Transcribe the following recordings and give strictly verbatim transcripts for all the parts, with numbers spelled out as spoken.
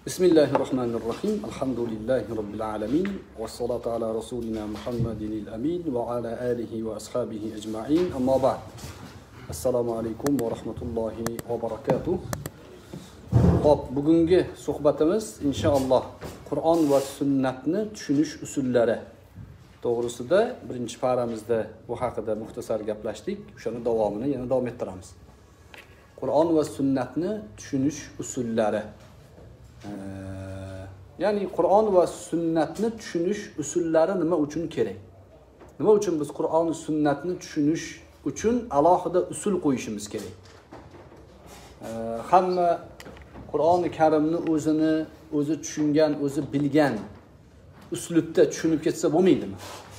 Bismillahirrahmanirrahim. Elhamdülillahi Rabbil alemin. Ve salatu ala Resulina Muhammedinil amin. Ve ala alihi ve ashabihi ecma'in. Amma ba'd. Assalamu alaikum ve rahmetullahi ve barakatuh. Hop, bugungi suhbatimiz inşallah Qur'on va sunnatni tushunish usullari to'g'risida birinchi paramizda bu haqida muxtasar gaplashdik. O'shani davomini yana davom ettiramiz. Qur'on va sunnatni tushunish usullari. Ee, ya'ni Qur'on va sunnatni tushunish usullari nima uchun kerak? Nima uchun biz Qur'on va sunnatni tushunish uchun alohida usul qo'yishimiz kerak? Ee, hamma Qur'oni Karimni o'zini o'zi tushungan, o'zi bilgan uslubda tushunib ketsa bo'lmaydimi?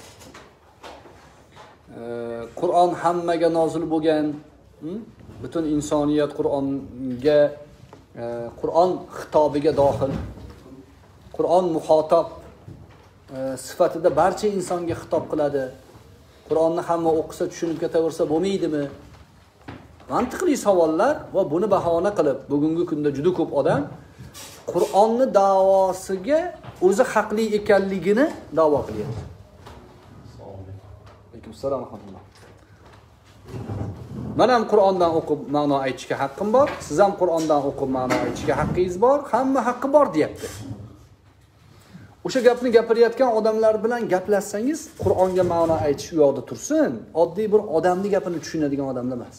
Ee, Qur'on hammaga nozil bo'lgan, butun insoniyat Qur'onga Qur'on xitobiga dohil. Qur'on muxotob sifatida barcha insonga xitob qiladi. Qur'onni hamma o'qisa, tushunib ketaversa bo'lmaydimi? Mantiqli savollar va buni bahona qilib, bugungi kunda juda ko'p odam Qur'onni da'vosiga o'zi haqli ekanligini da'vo qilyapti. Alaykum assalom va rahmatulloh. Men ham Qur'ondan o'qib ma'no aytishga haqqim bor, siz ham Qur'ondan o'qib ma'no aytishga haqqingiz bor, hamma haqqi bor deyapti. O'sha gapni gapirayotgan odamlar bilan gaplashsangiz, Qur'onga ma'no aytish u yoqda tursin, oddiy bir odamning gapini tushunadigan odamlar emas.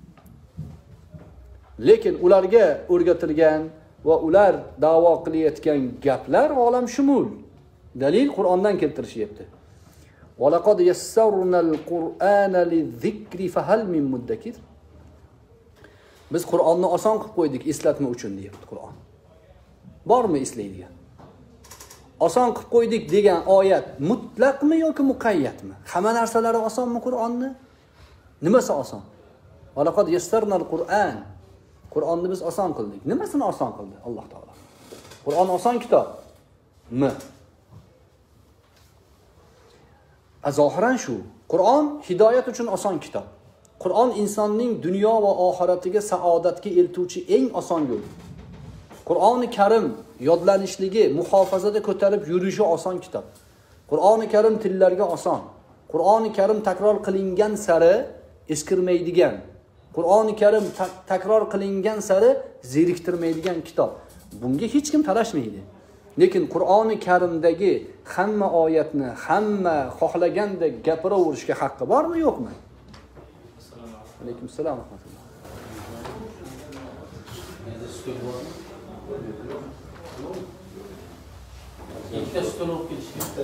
Lekin ularga o'rgatilgan va ular da'vo qilayotgan gaplar olamshumul. Dalil Qur'ondan keltirishyapti. وَلَقَدْ يَسَّرْنَا الْقُرْآنَ لِلذِّكْرِ فَهَلْ مِن مُدَّكِرٍ. Biz Qur'onni oson qilib qo'ydik eslatma uchun deyapti Qur'on. Bormi eslaydigan? Oson qilib qo'ydik degan oyat mutlaqmi yoki muqayyatmi? Hamma narsalari osonmi Qur'onni? Nimasi oson? وَلَقَدْ يَسَّرْنَا الْقُرْآنَ. Qur'onni biz oson qildik. Nimasini oson qildi Alloh taolo? Qur'on oson kitobmi? Azohiran shu. Qur'on hidoyat uchun oson kitob. Qur'on insonning dunyo va oxiratiga saodatga eltuvchi eng oson yo'l. Qur'oni Karim yodlanishligi, muhofazada ko'tarib yurishi oson kitob. Qur'oni Karim tillarga oson. Qur'oni Karim takror qilingan sari eskirmaydigan. Qur'oni Karim takror qilingan sari zeriktirmaydigan kitob. Bunga hech kim talashmaydi. Lekin Qur'oni Karimdagi hamma oyatni hamma xohlagandek gapiraverishga haqqi bormi, yo'qmi? Alaykum assalom va rahmatulloh. Ikkita stol olib kelishgan.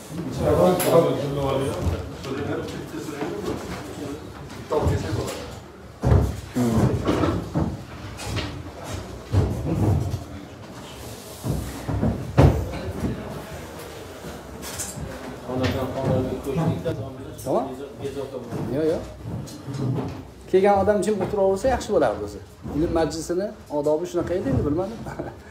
Tamam? Yo'q, yo'q. Kelgan odam jim o'tiraversa yaxshi bo'lardi o'zi. Ilm majlisini odobi shunaqa edi, bilmadim.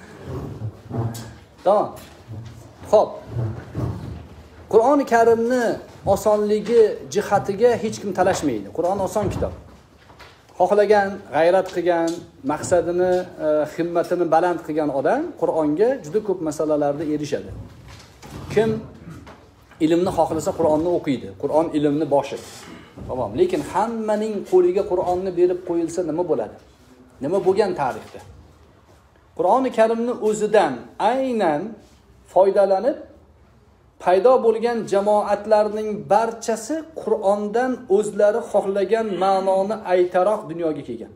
Tamam. Xo'p. Qur'oni Karimni osonligi jihatiga hech kim talashmaydi. Qur'on oson kitob. Xohlagan, g'ayrat qilgan, maqsadini, himmatini baland qilgan odam Qur'onga juda ko'p masalalarda erishadi. Kim ilmni xohlasa Qur'onni o'qiydi. Qur'on ilmni boshi. Tamam, lekin hammaning qo'liga Qur'onni berib qo'yilsa nima bo'ladi? Nima bo'lgan tarixda? Qur'oni Karimni o'zidan aynan foydalanib paydo bo'lgan jamoatlarning barchasi Qur'ondan o'zlari xohlagan ma'noni aytaroq dunyoga kelgan.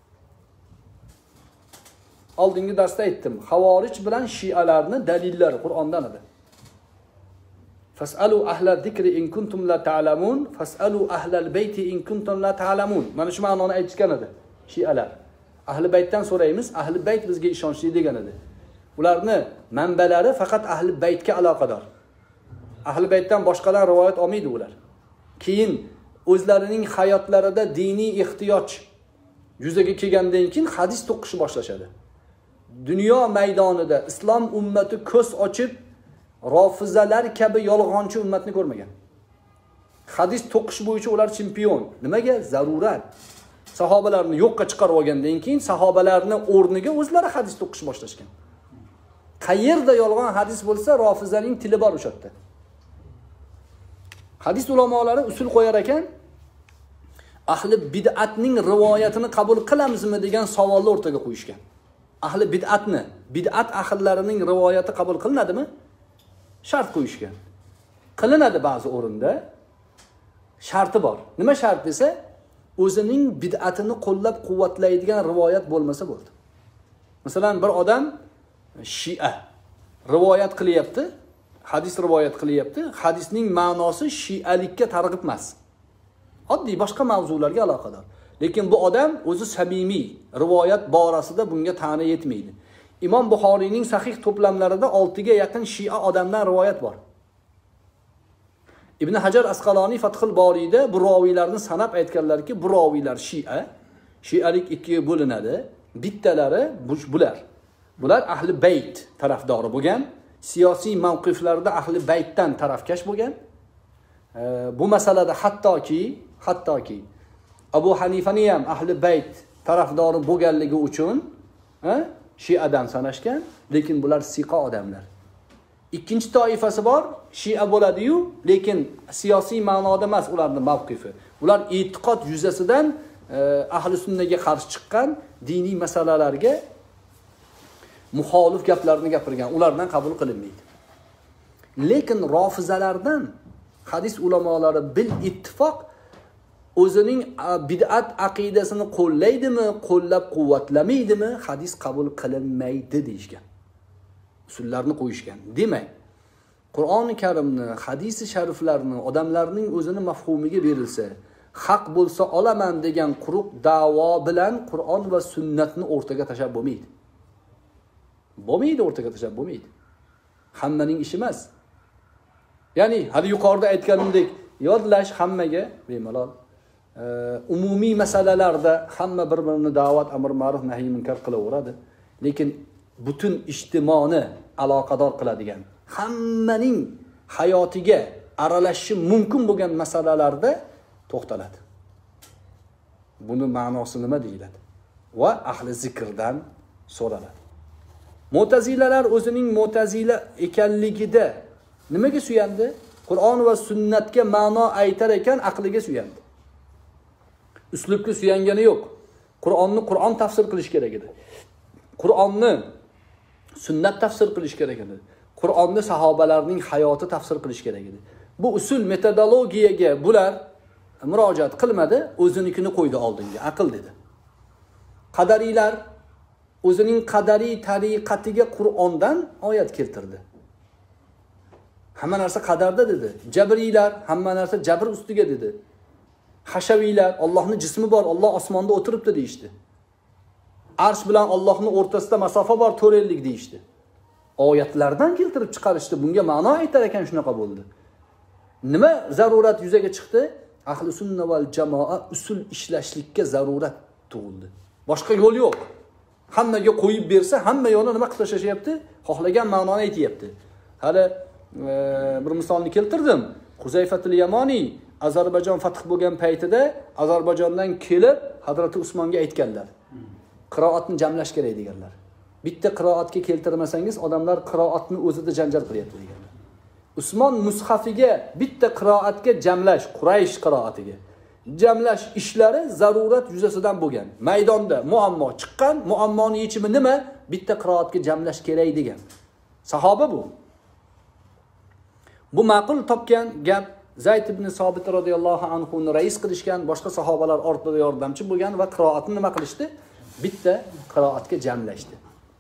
Oldingi darsda aytdim, Havorij bilan Shialarni dalillari Qur'ondan edi. Fas'alu ahla zikri in kuntum la ta'lamun, fas'alu ahlal bayti in kuntum la ta'lamun. Mana shu ma'noni aytishgan edi Shialar. Ahli baytdan so'raymiz, ahli bayt bizga ishonchli degan edi. Ularni manbalari faqat ahli baytga aloqador. Ahli baytdan boshqalar rivoyat olmaydi ular. Keyin o'zlarining hayotlarida diniy ehtiyoj yuzaga kelgandan keyin hadis to'qishni boshlashadi. Dunyo maydonida islom ummati ko'z ochib Rofizalar kabi yolg'onchi ummatni ko'rmagan. Hadis to'qish bo'yicha ular chempion. Nimaga? Zarurat. Sahobalarni yo'qqa chiqarib olgandan keyin sahobalarni o'rniga o'zlari hadis to'qish boshlashgan. Qayerda yolg'on hadis bo'lsa, rofizaning tili bor o'sha yerda. Hadis ulamolari usul qo'yar ekan, ahli bid'atning rivoyatini qabul qilamizmi degan savolni o'rtaga qo'yishgan. Ahli bid'atni, bid'at ahllarining rivoyati qabul qilinadimi? Shart qo'yishgan. Qilinadi ba'zi o'rinda. Sharti bor. Nima shart desa, o'zining bid'atini qo'llab-quvvatlaydigan rivoyat bo'lmasa bo'ldi. Masalan, bir odam Shia rivoyat qilyapti, hadis rivoyat qilyapti, hadisning ma'nosi shialikka targ'ib emas. Oddiy boshqa mavzularga aloqador. Lekin bu odam o'zi samimiy, rivoyat borasida bunga ta'na yetmaydi. Imom Buxoriyning sahih to'plamlarida oltiga yaqin Shia odamdan rivoyat bor. Ibn Hajar Asqaloniy Fathul Boriyda bu roviylarni sanab aytganlarki, bu roviylar Shia, Shialik ikkiga bo'linadi. Bittalari bular. Bular ahli bayt tarafdori bo'lgan, siyosiy mavqiflarda ahli baytdan tarafkash bo'lgan. E, bu masalada hattoki, hattoki Abu Hanifani ham ahli bayt tarafdori bo'lganligi uchun, ha, Shiadan sanashgan, lekin bular siqa odamlar. Ikkinchi toifasi bor, Shia bo'ladi-yu, lekin siyosiy ma'noda emas ularning mavqifi. Ular e'tiqod yuzasidan e, ahli sunnaga qarshi chiqqan diniy masalalarga muxolif gaplarni gapirgan, ulardan qabul qilinmaydi. Lekin rofizalardan hadis ulamolari bil ittifoq o'zining bid'at aqidasini qo'llaydimi, qo'llab-quvvatlamaydimi, hadis qabul qilinmaydi deyishgan. Usullarni qo'yishgan. Demak, Qur'oni Karimni, hadisi shariflarni odamlarning o'zini mafhumiga berilsa, haq bo'lsa olaman degan quruq da'vo bilan Qur'on va sunnatni o'rtaga tashab bo'lmaydi. Bo'lmaydi, o'rtaga tashab bo'lmaydi. Hammaning ishi emas. Ya'ni hali yuqorida aytganimdek, yodlash hammaga bemalol. E, umumiy masalalarda hamma bir-birini da'vat, amr ma'ruf, nahiy munkar qilaveradi. Lekin butun ijtimoni aloqador qiladigan, hammaning hayotiga aralashishi mumkin bo'lgan masalalarda to'xtaladi. Buni ma'nosi nima deyiladi? Va ahli zikrdan so'raladi. Mu'tazilalar o'zining mu'tazila ekanligida nimaga suyandi? Qur'on va sunnatga ma'no aytar ekan, aqliga suyandi. Uslubga suyangani yo'q. Qur'onni Qur'on tafsir qilish kerak edi. Qur'onni sunnat tafsir qilish kerak edi. Qur'onni sahobalarning hayoti tafsir qilish kerak edi. Bu usul metodologiyaga bular murojaat qilmadi, o'zinikini qo'ydi oldinga, aql dedi. Qadariylar o'zining qadariy tariqatiga Qur'ondan oyat keltirdi. Hamma narsa qadarda dedi. Jabriylar hamma narsa jabr ustiga dedi. Hashaviylar Allohning jismi bor, Alloh osmonda o'tiribdi deyishdi. Arsh bilan Allohning o'rtasida masofa bor, to'rt ellik deyishdi. Oyatlardan keltirib chiqarishdi. Bunga ma'no aytar ekan, shunaqa bo'ldi. Nima zarurat yuzaga chiqdi? Ahli sunna val jamoa usul ishlashlikka zarurat tug'ildi. Boshqa yo'l yo'q. Hammaga qo'yib bersa, hamma yo'lni nima qilib tashlashyapti? Xohlagan ma'noni aytayapti. Hali e, bir misolni keltirdim. Huzayfatul Yamoniy Ozarbayjon fath bo'lgan paytida Ozarbayjondan kelib Hazrat Usmonga aytganlar. Qiroatni jamlash kerak deganlar. Bitta qiroatga keltirmasangiz odamlar qiroatni o'zida janjal qilyapti deganlar. Usmon mushafiga bitta qiroatga jamlash, Quraysh qiroatiga jamlash ishlari zarurat yuzasidan bo'lgan. Maydonda muammo chiqqan, muammoning yechimi nima? Bitta qiroatga jamlash kerak degan. Sahoba bu. Bu ma'qul topgan gap. Zayd ibn Sobit radhiyallohu anhu ni rais qilishgan, boshqa sahobalar ortida yordamchi bo'lgan va qiroatni nima qilishdi? Bitta qiroatga jamlashdi.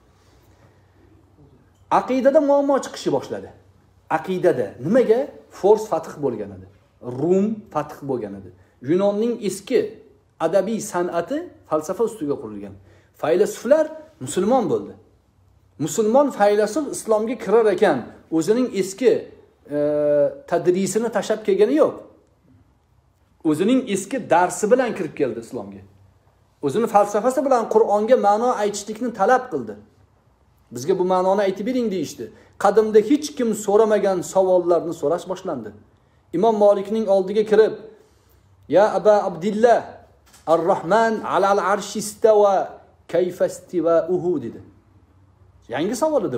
Aqidada muammo chiqishi boshladi. Aqidada nimaga? Fors fath bo'lgan edi. Rum fath bo'lgan edi. Yunonning eski adabiy san'ati falsafa ustiga qurilgan. Faylasuflar musulmon bo'ldi. Musulmon faylasuf islomga kirar ekan, o'zining eski e, tadrisini tashab kelgani yo'q. O'zining eski darsi bilan kirib keldi islomga. O'zining falsafasi bilan Qur'onga ma'no aytishlikni talab qildi. Bizga bu ma'noni aytib bering deyishdi. Qadimda hech kim so'ramagan savollarni so'rash boshlandi. Imom Malikning oldiga kirib, "Ya Aba Abdullah, Ar-Rahman alal arshi istawa, kayfa istiva'uhu" dedi. Yangi savol edi bu.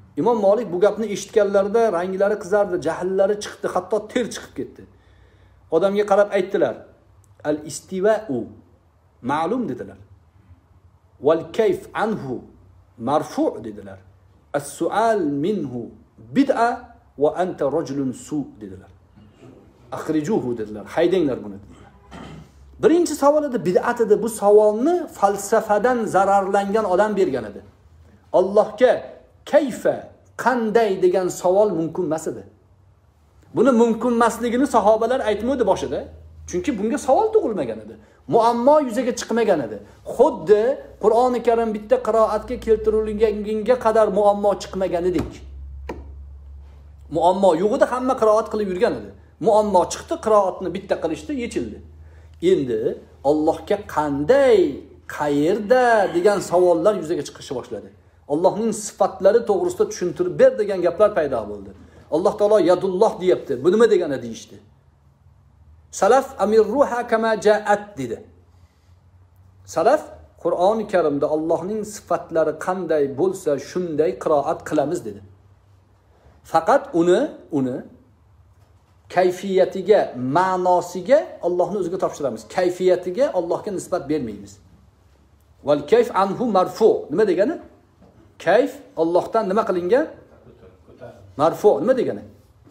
Imom Malik bu gapni eshitganlarida ranglari qizardi, jahllari chiqdi, hatto ter chiqib ketdi. Odamga qarab aytdilar: "Al-istiva'u ma'lum" dedilar. "Wal kayf anhu marfu' dedilar. As-su'al minhu bid'a wa anta rajulun su' dedilar. Akhrijuhu dedilar. Haydanglar buni dedilar. Birinchi savol edi, bid'at edi. Bu savolni falsafadan zararlangan odam bergan edi. Allohga kayfa, qanday degan savol mumkin emas edi. Buni mumkin emasligini sahobalar aytmaydi boshida. Chunki bunga savol tug'ilmagan edi. Muammo yuzaga chiqmagan edi. Xuddi Qur'oni Karim bitta qiroatga keltirilganga qadar muammo chiqmagan edik. Muammo yo'q edi, hamma qiroat qilib yurgan edi. Muammo chiqdi, qiroatni bitta qilishdi, yechildi. Endi Allohga qanday, qayerda degan savollar yuzaga chiqishni boshladi. Allohning sifatlari to'g'risida tushuntirib ber degan gaplar paydo bo'ldi. Alloh taolo yadulloh deyapti. Bu nima degani deyishdi. Salaf amirruha kama ja'at dedi. Salaf Qur'oni Karimda Allohning sifatlari qanday bo'lsa shunday qiroat qilamiz dedi. Faqat uni uni kayfiyatiga, ma'nosiga Allohni o'ziga topshiramiz. Kayfiyatiga Allohga nisbat bermaymiz. Wal kayf anhu marfu. Nima degani? Kayf Allohdan nima qilingan? Marfu. Nima degani?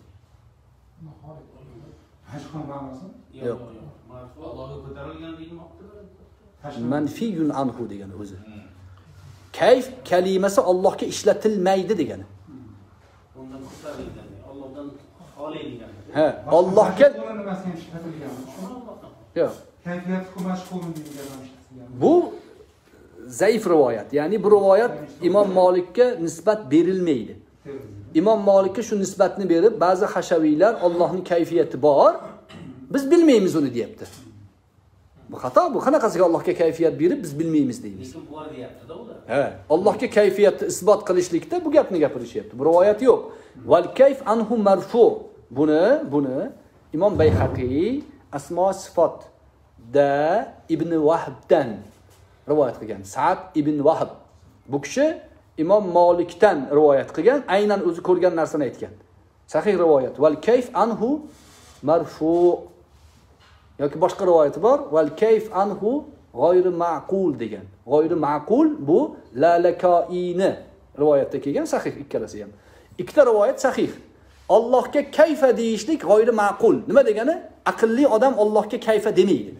Hashqon ma'nosi? Yo'q. Marfu Allohga ko'tarilgan demoqda. Manfiyun anhu degani o'zi. Kayf kalimasi Allohga ishlatilmaydi degani. Undan ko'tarilgan, Allohdan xoli degan. Ha, Allohga nimasiga ishlatilgan? yo'q. Kayfiyat mashhurun degan Bu zaif rivoyat. Ya'ni bu rivoyat Imom Malikka nisbat berilmaydi. Imom Malikka shu nisbatni berib, ba'zi hashaviylar Allohning kayfiyati bor, biz bilmaymiz uni deyapti. Bu xato, bu qanaqasiga Allohga kayfiyat berib biz bilmaymiz deymiz. Lekin bor deyapti-da ular. Ha, Allohga kayfiyatni isbot qilishlikda bu gapni gapirishyapti. Bu rivoyat yo'q. Val kayf anhu marfu. Buni, buni Imom Bayhaqiy Asmo sifat da Ibn Wahbdan rivoyat qilgan. Sa'd ibn Wahb. Bu kishi Imom Malikdan rivoyat qilgan, aynan o'zi ko'rgan narsani aytgan. Sahih rivoyat. Val kayf anhu marfu. Yoki boshqa rivoyati bor. Val kayf anhu g'oyri ma'qul degan. G'oyri ma'qul bu Lalakaini rivoyatda kelgan, sahih ikkalasi ham. Ikkita rivoyat sahih. Allohga kayfa deyishlik g'oyri ma'qul. Nima degani? Aqlli odam Allohga kayfa demaydi.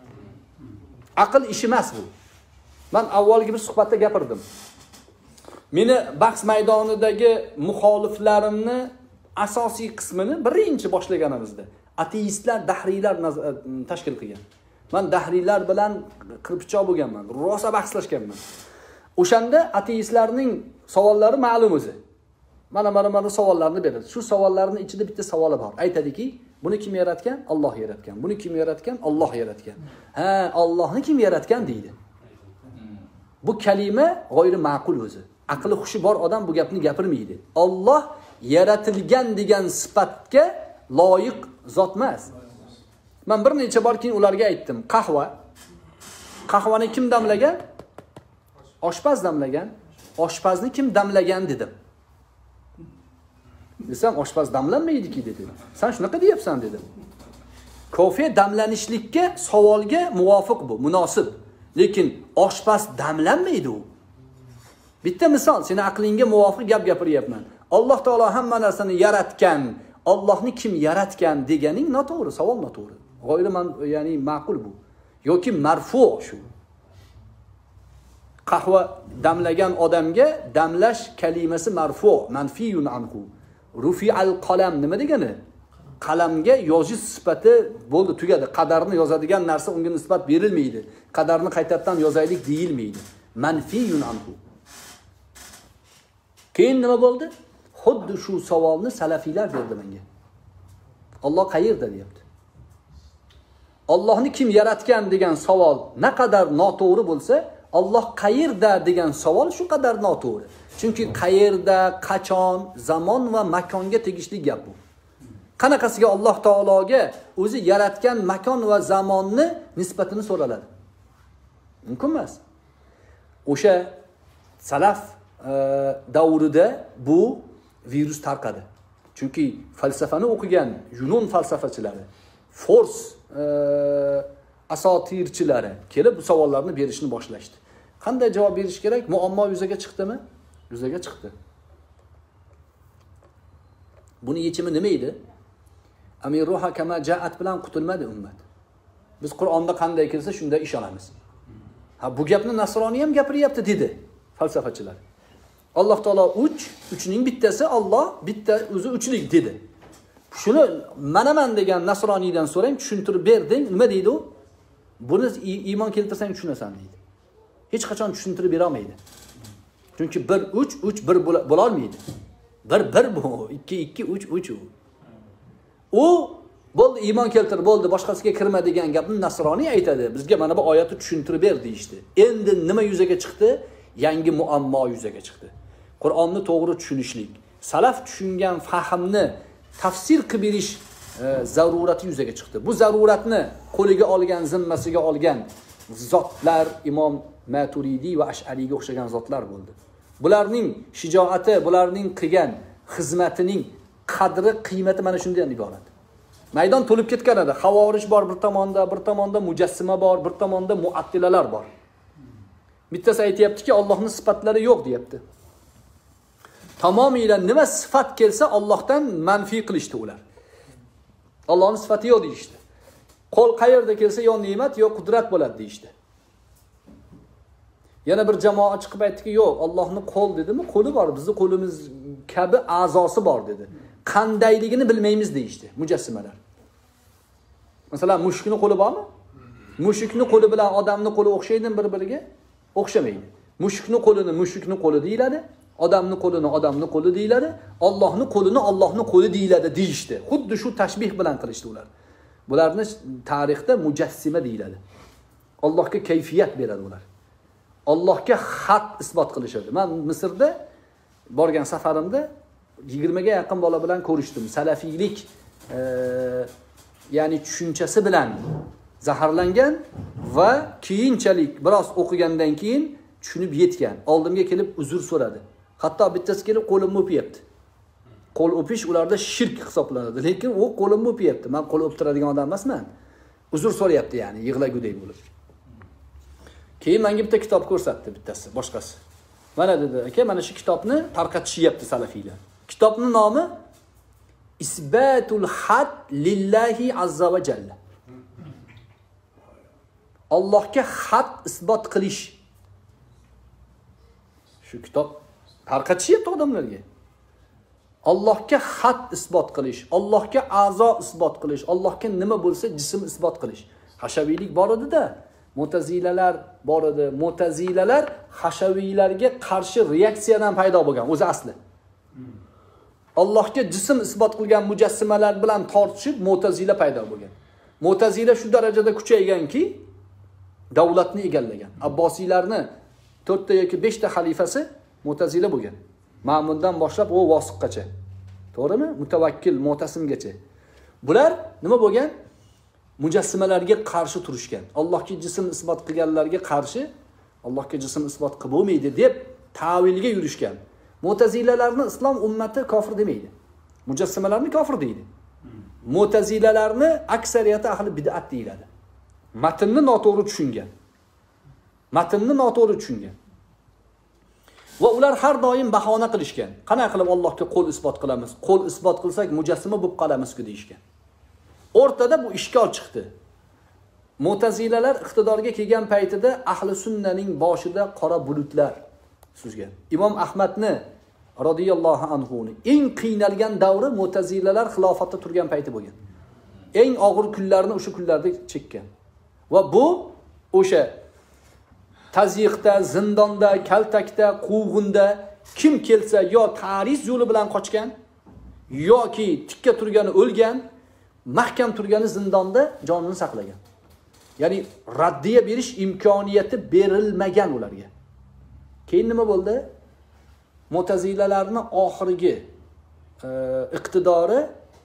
Aql ishi emas bu. Men avvalgi bir suhbatda gapirdim. Meni bahs maydonidagi muxoliflarimni asosiy qismini birinchi boshlaganimizda ateistlar, dahriylar tashkil qilgan. Men dahriylar bilan qirpichoq bo'lganman, rosa bahslashganman. O'shanda ateistlarning savollari ma'lum o'zi. Mana mana mana savollarni beradi. Shu savollarning ichida bitta savoli bor. Aytadiki, buni kim yaratgan? Alloh yaratgan. Buni kim yaratgan? Alloh yaratgan. Ha, Allohni kim yaratgan deydi. Bu kalima g'oyri ma'qul o'zi. Aqli xushi bor odam bu gapni gapirmaydi. Alloh yaratilgan degan sifatga loyiq zot emas. Men bir necha bor keyin ularga aytdim, qahva. Qahvani kim damlagan? Oshpaz damlagan. Oshpazni kim damlagan dedim. Desam, oshpaz damlanmaydi-ki dedi. Sen shunaqa deyapsan dedim. Kofe damlanishlikka savolga muvofiq bu, munosib. Lekin oshpaz damlanmaydi u. Bitta misol, seni aqlingga muvofiq gap gapiryapman. Alloh taolo hamma narsani yaratgan, Allohni kim yaratgan deganing noto'g'ri, savol noto'g'ri. G'oyri man, ya'ni ma'qul bu. Yoki marfu shu. Qahva damlagan odamga damlash kalimasi marfu, manfiyun anhu. Rufi'al qalam nima degani? Qalamga yozish sifati bo'ldi, tugadi. Qadarni yozadigan narsa unga nisbat berilmaydi. Qadarni qaytadan yozaylik deyilmaydi. Manfiyun anhu. Keyin nima bo'ldi? Xuddi shu savolni salafiylar berdi menga. Alloh qayerda deyapti. Allohni kim yaratgan degan savol naqadar noto'g'ri bo'lsa, Alloh qayerda degan savol shu qadar noto'g'ri. Chunki qayerda, qachon, zamon va makonga tegishli gap bu. Qanaqasiga Alloh taologa o'zi yaratgan makon va zamonni nisbatini so'raladi? Mumkin emas. O'sha salaf e, davrida bu virus tarqadi. Chunki falsafani o'qigan Yunon falsafachilari, Fors e, asotirchilari kelib bu savollarni berishni boshlashdi. Qanday javob berish kerak? Muammo yuzaga chiqdimi? Yuzaga chiqdi. Buni yechimi nima edi? Amiruha kama ja'at bilan qutulmadi ummat. Biz Qur'onda qanday kelsa shunda ishonamiz. Ha, bu gapni Nasroniy ham gapiryapti dedi falsafachilar. Alloh taolo uch, uchning bittasi Alloh, bitta o'zi uchlik dedi. Shuni manaman degan Nasroniydan so'rang, tushuntirib berding, nima deydi u? Buni iymon keltirsang tushunasan deydi. Hech qachon tushuntirib bera olmaydi. Chunki bir uch, uch bir bo'la olmaydi. bir bir bu, ikki ikki, uch uch u. U bo'ldi iymon keltir, bo'ldi, boshqasiga kirma degan gapni Nasroniy aytadi. Bizga mana bu oyatni tushuntirib ber deydi. Endi nima yuzaga chiqdi? Yangi muammo yuzaga chiqdi. Qur'onni to'g'ri tushunishlik, salaf tushungan fahmni tafsir qilib berish e, zarurati yuzaga chiqdi. Bu zaruratni qo'liga olgan, zimmasiga olgan zotlar Imom Maturidiy va Ash'ariyga o'xshagan zotlar bo'ldi. Bularning shijoati, bularning qilgan xizmatining qadri, qiymati mana shundan iborat. Maydon to'lib ketgan edi. Havorij bor bir tomonda, bir tomonda mujassima bor, bir tomonda muattilalar bor. Bittasi aytayaptiki, Allohning sifatlari yo'q deyapti. Tamomiyla nima sifat kelsa Allohdan manfiy qilishdi ular. Allohning sifati yo'q deyishdi. Qo'l qayerda kelsa yo ne'mat yo qudrat bo'ladi deyishdi. Yana bir jamoa chiqib aytdiki, yo'q, Allohning qo'l dedimi? Qo'li bor, bizning qo'limiz kabi a'zosi bor dedi. Qandayligini bilmaymiz deyishdi mujassimalar. Masalan, mushukning qo'li bormi? Mushukning qo'li bilan odamning qo'li o'xshaydimi bir-biriga? O'xshamaydi. Mushukning qo'lini mushukning qo'li deyiladi, odamning qo'lini odamning qo'li deyiladi, Allohning qo'lini Allohning qo'li deyiladi deyishdi. Xuddi shu tashbih bilan qilishdi ular. Bularni tarixda mujassima deyiladi. Allohga kayfiyat beradi ular. Allohga xat isbot qilishadi. Men Misrda borgan safarimda yigirma ga yaqin bola bilan ko'rishdim. Salafiylik e, ya'ni tushunchasi bilan zaharlangan va keyinchalik biroz o'qigandan keyin tushunib yetgan. Oldimga kelib uzr so'radi. Hatto bittasi kelib qo'limni o'pyapti. Qo'l o'pish ularda shirk hisoblanadi. Lekin u qo'limni o'pyapti. Men qo'l o'ptiradigan odam emasman. Uzr so'rayapti, ya'ni yig'lagudek bo'lib. Keyin menga bitta kitob ko'rsatdi bittasi, boshqasi. Mana dedi, aka, mana shu kitobni tarqatishyapti salafiylar. Kitobning nomi Isbatul had lillahi azza va jalla. Allohga had isbot qilish. Shu kitob tarqatishyapti odamlarga. Allohga had isbot qilish, Allohga a'zo isbot qilish, Allohga nima bo'lsa jism isbot qilish. Hashaviylik bor edi-da, Mu'tazilalar bor edi. Mu'tazilalar hashaviylarga qarshi reaksiyadan paydo bo'lgan, o'zi asli. Allohga jism isbot qilgan mujassimalar bilan tortishib Mu'tazila paydo bo'lgan. Mu'tazila shu darajada kuchayganki, davlatni egallagan. Abbosiylarni to'rtta yoki beshta xalifasi Mu'tazila bo'lgan. Ma'mundan boshlab u Vosiqgacha. To'g'rimi? Mutawakkil, Mu'tasimgacha. Bular nima bo'lgan? Mujassimalarga qarshi turishgan. Allohga jism isbot qilganlarga qarshi Allohga jism isbot qilib bo'lmaydi deb ta'vilga yurishgan. Mu'tazilalarni islom ummati kofir demaydi. Mujassimalarni kofir deydi. Mu'tazilalarni aksariyati ahli bid'at deyiladi. Matnni noto'g'ri tushungan. Matnni noto'g'ri tushungan. Va ular har doim bahona qilishgan. Qanday qilib Allohga qo'l isbot qilamiz? Qo'l isbot qilsak mujassima bo'lib qolamiz-ku deyishgan. O'rtada bu ishkol chiqdi. Mu'tazilalar iqtidorga kelgan paytida ahli sunnaning boshida qora bulutlar suzgan. Imom Ahmadni radhiyallohu anhu eng qiynalgan davri Mu'tazilalar xilofatda turgan payti bo'lgan. Eng og'ir kunlarni o'sha kunlarda chekkan. Va bu o'sha tazyiqda, zindonda, kaltakda, quvg'inda kim kelsa yo ta'riz yo'li bilan qochgan yoki tikka turgani o'lgan, mahkam turgani zindonda jonini saqlagan. Ya'ni raddiya berish imkoniyati berilmagan ularga. Keyin nima bo'ldi? Mu'tazilalarning oxirgi e, iqtidori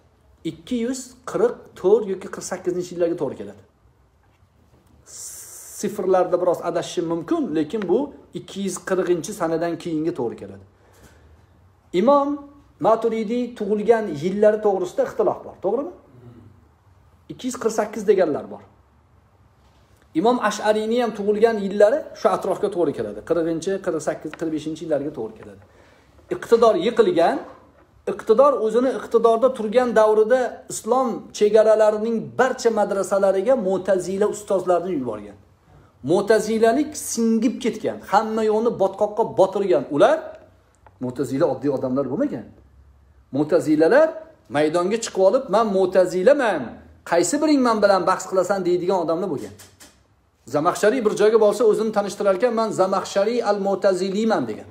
ikki yuz qirq to'rt yoki qirq sakkizinchi yillarga to'g'ri keladi. sifrlarda biroz adashishim mumkin, lekin bu ikki yuz qirqinchi sanadan keyinga to'g'ri keladi. Imom Maturidiy tug'ilgan yillari to'g'risida ixtilof bor, to'g'rimi? ikki yuz qirq sakkiz deganlar bor. Imom Ash'ariyning ham tug'ilgan yillari shu atrofga to'g'ri keladi. qirqinchi, qirq sakkiz, qirq beshinchi yillarga to'g'ri keladi. Iqtidor yiqilgan, iqtidor o'zini iqtidorda turgan davrida islom chegaralarining barcha madrasalariga Mu'tazila ustozlarini yuborgan. Mu'tazilalik singib ketgan, hamma yo'lni botqoqqa botirgan. Ular Mu'tazila oddiy odamlar bo'lmagan. Mu'tazilalar maydonga chiqib olib, "Men Mu'tazilaman, qaysi biring men bilan bahs qilasan" deydigan odamlar bo'lgan. Zamaxshariy bir joyga borsa o'zini tanishtirar ekan, "Men Zamaxshariy al-Mu'taziliman" degan.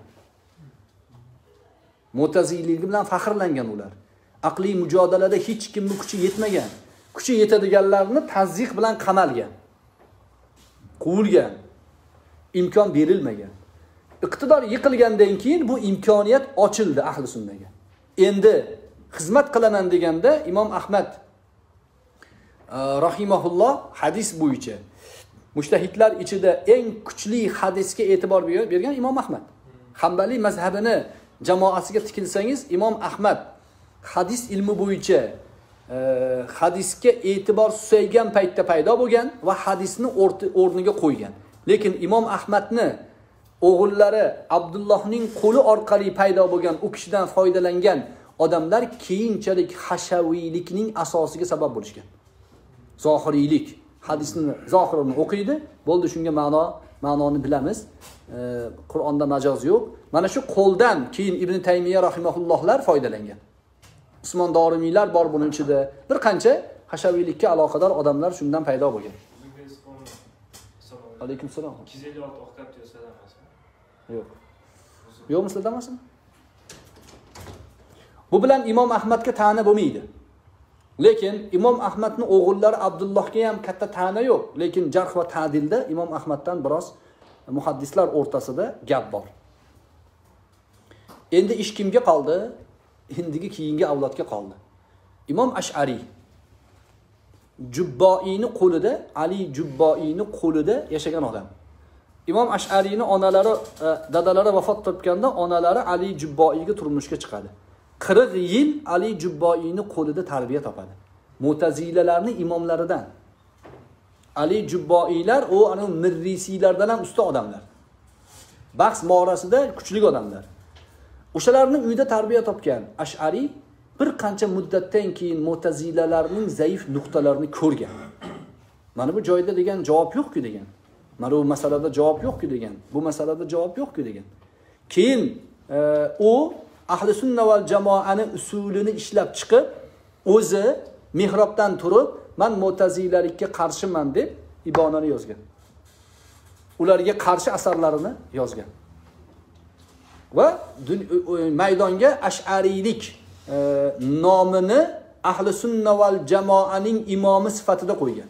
Mu'taziligi bilan faxrlangan ular. Aqliy mujodalada hech kimning kuchi yetmagan. Kuchi yetadiganlarni tazyiq bilan qamalgan. Quvilgan. Imkon berilmagan. Iqtidor yiqilgandan keyin bu imkoniyat ochildi ahli sunnaga. Endi xizmat qilaman deganda Imom Ahmad rahimahulloh hadis bo'yicha mujtahidlar ichida eng kuchli hadisga e'tibor bergan Imom Ahmad. Hanbali mazhabini jamoasiga tikilsangiz, Imom Ahmad hadis ilmi bo'yicha e, hadisga e'tibor susaygan paytda paydo bo'lgan va hadisni o'rniga qo'ygan. Lekin Imom Ahmadni o'g'illari Abdullohning qo'li orqali paydo bo'lgan u kishidan foydalangan odamlar keyinchalik hashaviylikning asosiga sabab bo'lishgan. Zohiriylik, hadisni zohirini o'qiydi, bo'ldi shunga ma'no ma'noni bilamiz. E, Qur'onda majoz yo'q. Mana shu qo'ldan keyin Ibn Taymiya rahimahullohlar foydalangan. Usmon Dorimiylar bor buning ichida. Bir qancha hashaviylikka aloqador odamlar shundan paydo bo'lgan. Alaykum salom. ikki yuz ellik olti o'qib tursa emasmi? Yo'q. Yo'q mislida emasmi? Bu bilan Imom Ahmadga ta'na bo'lmaydi. Lekin Imom Ahmadning o'g'illari Abdullohga ham katta ta'na yo'q, lekin jarh va ta'dilda Imom Ahmaddan biroz muhaddislar o'rtasida gap bor. Endi ish kimga qoldi? Endigi keyingi avlodga qoldi. Imom Ash'ari Jubboiyning qo'lida, Ali Jubboiyning qo'lida yashagan odam. Imom Ash'ariyning onalari, dadalari vafot topganda onalari Ali Jubboiyga turmushga chiqadi. qirq yil Ali Jubboiyning qo'lida tarbiya topadi. Mu'tazilalarning imomlaridan. Ali Jubboiylar o ana mirrisiylardan ham usta odamlar. Bahs morasida kuchli odamlar. O'shalarning uyida tarbiya topgan Ash'ari bir qancha muddatdan keyin Mu'tazilalarning zaif nuqtalarini ko'rgan. Mana bu joyda degan javob yo'q-ku degan. Mana bu masalada javob yo'q-ku degan. Bu masalada javob yo'q-ku degan. Keyin e, u ahli sunna val jamoani usulini ishlab chiqib, o'zi mihrobdan turib, "Men Mu'tazilalikka qarshiman" deb ibonani yozgan. Ularga qarshi asarlarini yozgan. Va maydonga Ash'ariylik e, nomini ahli sunna val jamoaning imomi sifatida qo'ygan.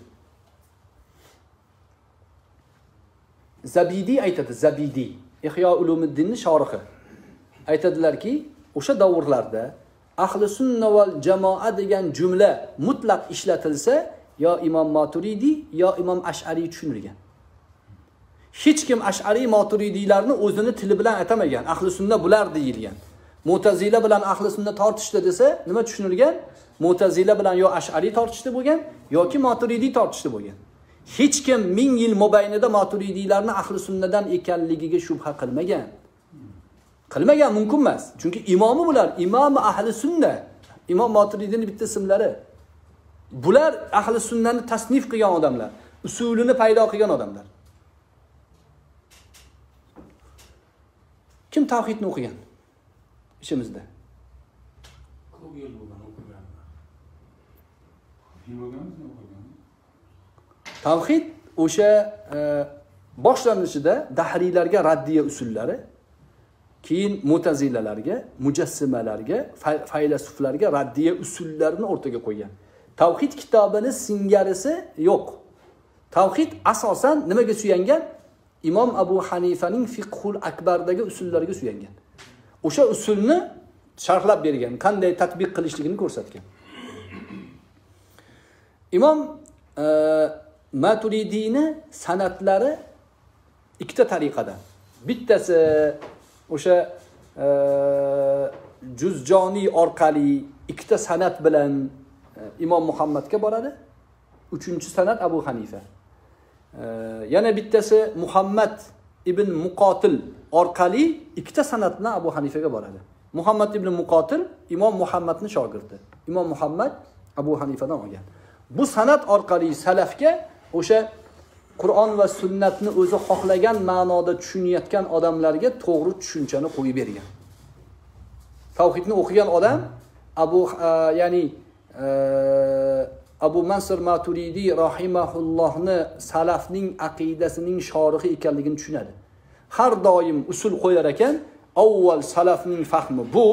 Zabidi aytadi, Zabidi, Ihyo Ulumuddinning shorihi. Aytadilarki, o'sha davrlarda ahli sunna val jamoa degan jumla mutlaq ishlatilsa, yo Imom Maturidi yo Imom Ash'ari tushunilgan. Hech kim Ash'ari Maturidiylarni o'zini tili bilan atamagan. Ahli sunna bular deyilgan. Mu'tazila bilan ahli sunna tortishdi desa, nima tushunilgan? Mu'tazila bilan yo Ash'ari tortishdi bo'lgan, yoki Maturidi tortishdi bo'lgan. Hech kim ming yil mobaynida Maturidiylarni ahli sunnadan ekanligiga shubha qilmagan. Qilmagan mumkin emas. Chunki imomi bular, imomi ahli sunna. Imom Maturidining bitta ismlari. Bular ahli sunnani tasnif qilgan odamlar, usulini paydo qilgan odamlar. Kim tavhidni o'qigan? İchimizda. Ko'p yil bo'lgan o'qiganman. Tavhid o'sha e, boshlanishida dahriylarga raddiya usullari, keyin Mu'tazilalarga, mujassimalarga, faylasuflarga raddiya usullarini o'rtaga qo'ygan. Tavhid kitobini singarisi yo'q. Tavhid asosan nimaga suyangan? Imom Abu Hanifaning Fiqhul Akbardagi usullariga suyangan. O'sha usulni sharhlab bergan, qanday tatbiq qilishligini ko'rsatgan. Imom e, Maturidiyni sanatlari ikkita tariqada. Bittasi o'sha e, Juzjoniy orqali ikkita sanat bilan e, Imom Muhammadga boradi. Uchinchi sanat Abu Hanifa. E, yana bittasi Muhammad ibn Muqotil orqali ikkita sanat bilan Abu Hanifaga boradi. Muhammad ibn Muqotil Imom Muhammadning shogirdi. Imom Muhammad Abu Hanifadan olgan. Bu sanat orqali salafga o'sha Qur'on va sunnatni o'zi xohlagan ma'noda tushunayotgan odamlarga to'g'ri tushunchani qo'yib bergan. Tavhidni o'qigan odam Abu e, ya'ni e, Abu Mansur Maturidi rahimahullohni salafning aqidasining shorihi ekanligini tushunadi. Har doim usul qo'yar ekan, avval salafning fahmi bu,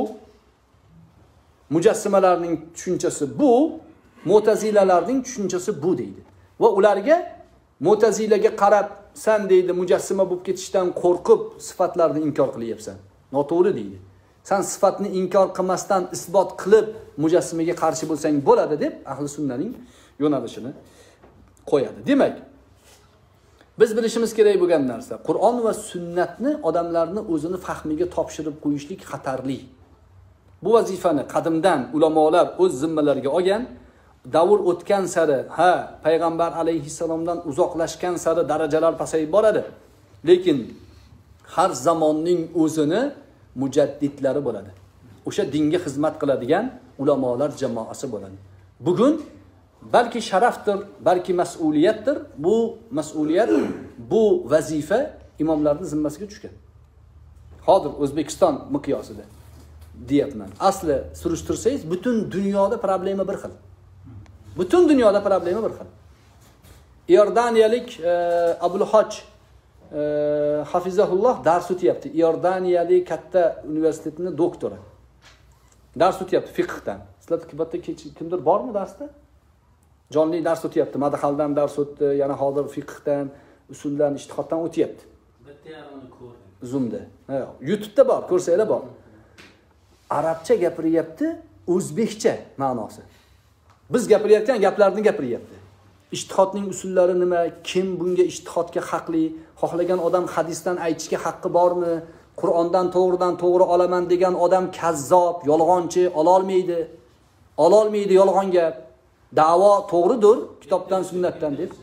mujassimalarning tushunchasi bu, Mu'tazilalarning tushunchasi bu deydi. Va ularga Mu'tazilaga qarab, sen deydi mujassima bo'lib ketishdan qo'rqib sifatlarni inkor qilyapsan. Noto'g'ri deydi. Sen sifatni inkor qilmasdan isbot qilib mujassimaga qarshi bo'lsang bo'ladi deb ahli sunnaning yo'nalishini qo'yadi. Demak, biz bilishimiz kerak bo'lgan narsa, Qur'on va sunnatni odamlarni o'zini fahmiga topshirib qo'yishlik xatarli. Bu vazifani qadimdan ulamolar o'z zimmalariga olgan. Davr o'tgan sari, ha, payg'ambar alayhissalomdan uzoqlashgan sari darajalar pasayib boradi. Lekin har zamonning o'zini mujaddidlari bo'ladi. O'sha dinga xizmat qiladigan ulamolar jamoasi bo'ladi. Bugun balki sharafdir, balki mas'uliyatdir. Bu mas'uliyat, bu vazifa imomlarning zimmasiga tushgan. Hozir O'zbekiston miqyosida deyapman. Asli surishtirsangiz, butun dunyoda problema bir xil. Butun dunyoda problema bir xil. Iordaniyalik e, Abul Hoj e, hafizahulloh dars o'tyapti. Iordaniyalik katta universitetining doktori. Dars o'tyapti fiqhdan. Sizlar kibatda kimdir bormi darsda? Jonli dars o'tyapti. Madahaldan dars o'tdi, yana hozir fiqhdan, usuldan, ijtihoddan o'tyapti. Bitta yarimni ko'rdim. Zoomda. Ha, YouTube'da bor, ko'rsanglar bor. Arabcha gapiryapti, o'zbekcha ma'nosi. Biz gapirayotgan gaplarni gapiryapti. Ijtihodning usullari nima, kim bunga ijtihodga haqli, xohlagan odam hadisdan aytishga haqqi bormi, Qur'ondan to'g'ridan to'g'ri olaman degan odam kazzob, yolg'onchi, ololmaydi. Ololmaydi yolg'on gap. Da'vo to'g'ridir, kitobdan, sunnatdan deb.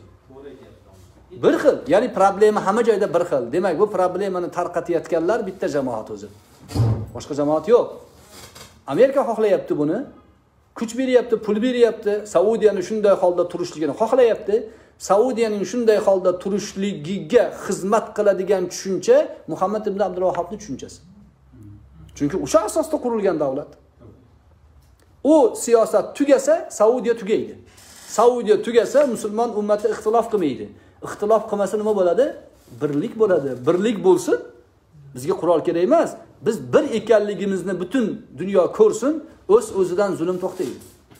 Bir xil, ya'ni problema hamma joyda bir xil. Demak, bu problemani tarqatayotganlar bitta jamoat o'zi. Boshqa jamoat yo'q. Amerika xohlayapti buni. Kuch beryapti, pul beryapti, Saudiyani shunday holda turishligini xohlayapti. Saudiyaning shunday holda turishligiga xizmat qiladigan tushuncha Muhammad ibn Abdulvahhobning tushunchasi. Chunki o'sha asosda qurilgan davlat. U siyosat tugasa, Saudiya tugaydi. Saudiya tugasa, musulmon ummati ixtilof qilmaydi. Ixtilof qilmasa nima bo'ladi? Birlik bo'ladi. Birlik bo'lsin, bizga qurol kerak emas. Biz bir ekanligimizni butun dunyo ko'rsin, o'z o'zidan zulm to'xtaydi.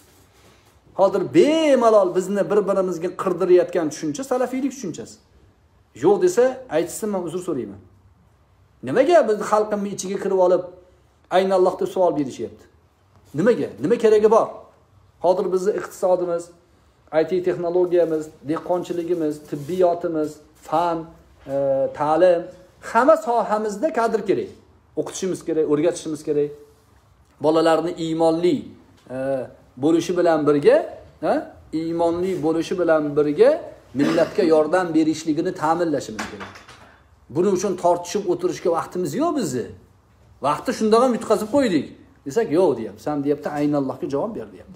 Hozir bemalol bizni bir-birimizga qirdirayotgan tushuncha salafiylik tushunchasi. Yo'q desa, aytsin, men uzr so'rayman. Nimaga bizni xalqimning ichiga kirib olib, aynan Allohga savol berishyapti? Nimaga? Nima keragi bor? Hozir bizning iqtisodimiz, I T texnologiyamiz, dehqonchiligimiz, tibbiyotimiz, fan, e, ta'lim, hamma sohamizda kadr kerak. O'qitishimiz kerak, o'rgatishimiz kerak. Bolalarni iymonli e, bo'lishi bilan birga, ha, iymonli bo'lishi bilan birga millatga yordam berishligini ta'minlashimiz kerak. Buning uchun tortishib o'tirishga vaqtimiz yo'q bizni. Vaqtni shundan ham yutqazib qo'ydik. Desak, yo'q deyapti. Sen deyapti, aynan Allohga javob ber deyapti.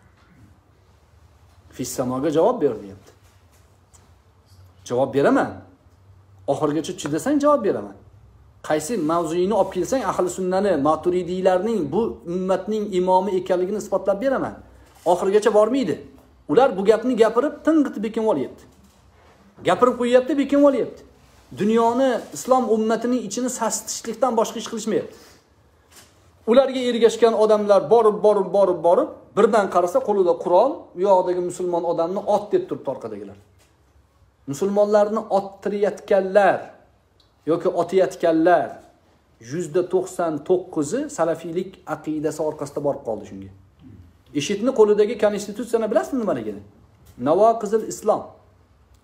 Fissamoga javob ber deyapti. Javob beraman. Oxirgacha chidasang javob beraman. Qaysi mavzuyini olib kelsang, ahli sunnani, maturidiylarning bu ummatning imomi ekanligini isbotlab beraman. Oxirgacha bormaydi. Ular bu gapni gapirib, ting'itib bekinib olyapti. Gapirib qo'yyapti, bekinib olyapti. Dunyoni, islom ummatining ichini sasitishlikdan boshqa ish qilishmayapti. Ularga ergashgan odamlar borib, borib, borib, borib, birdan qarasa qo'lida qurol, u yoqdagi musulmon odamni ot deb turibdi orqadagilar. Musulmonlarni ottirayotganlar yoki otayotganlar yuzda to'qson to'qqizi salafiylik aqidasi orqasida borib qoldi shunga. IShIDni qo'lidagi konstitutsiyani bilasizmi nimaligini? Navaqizul islom.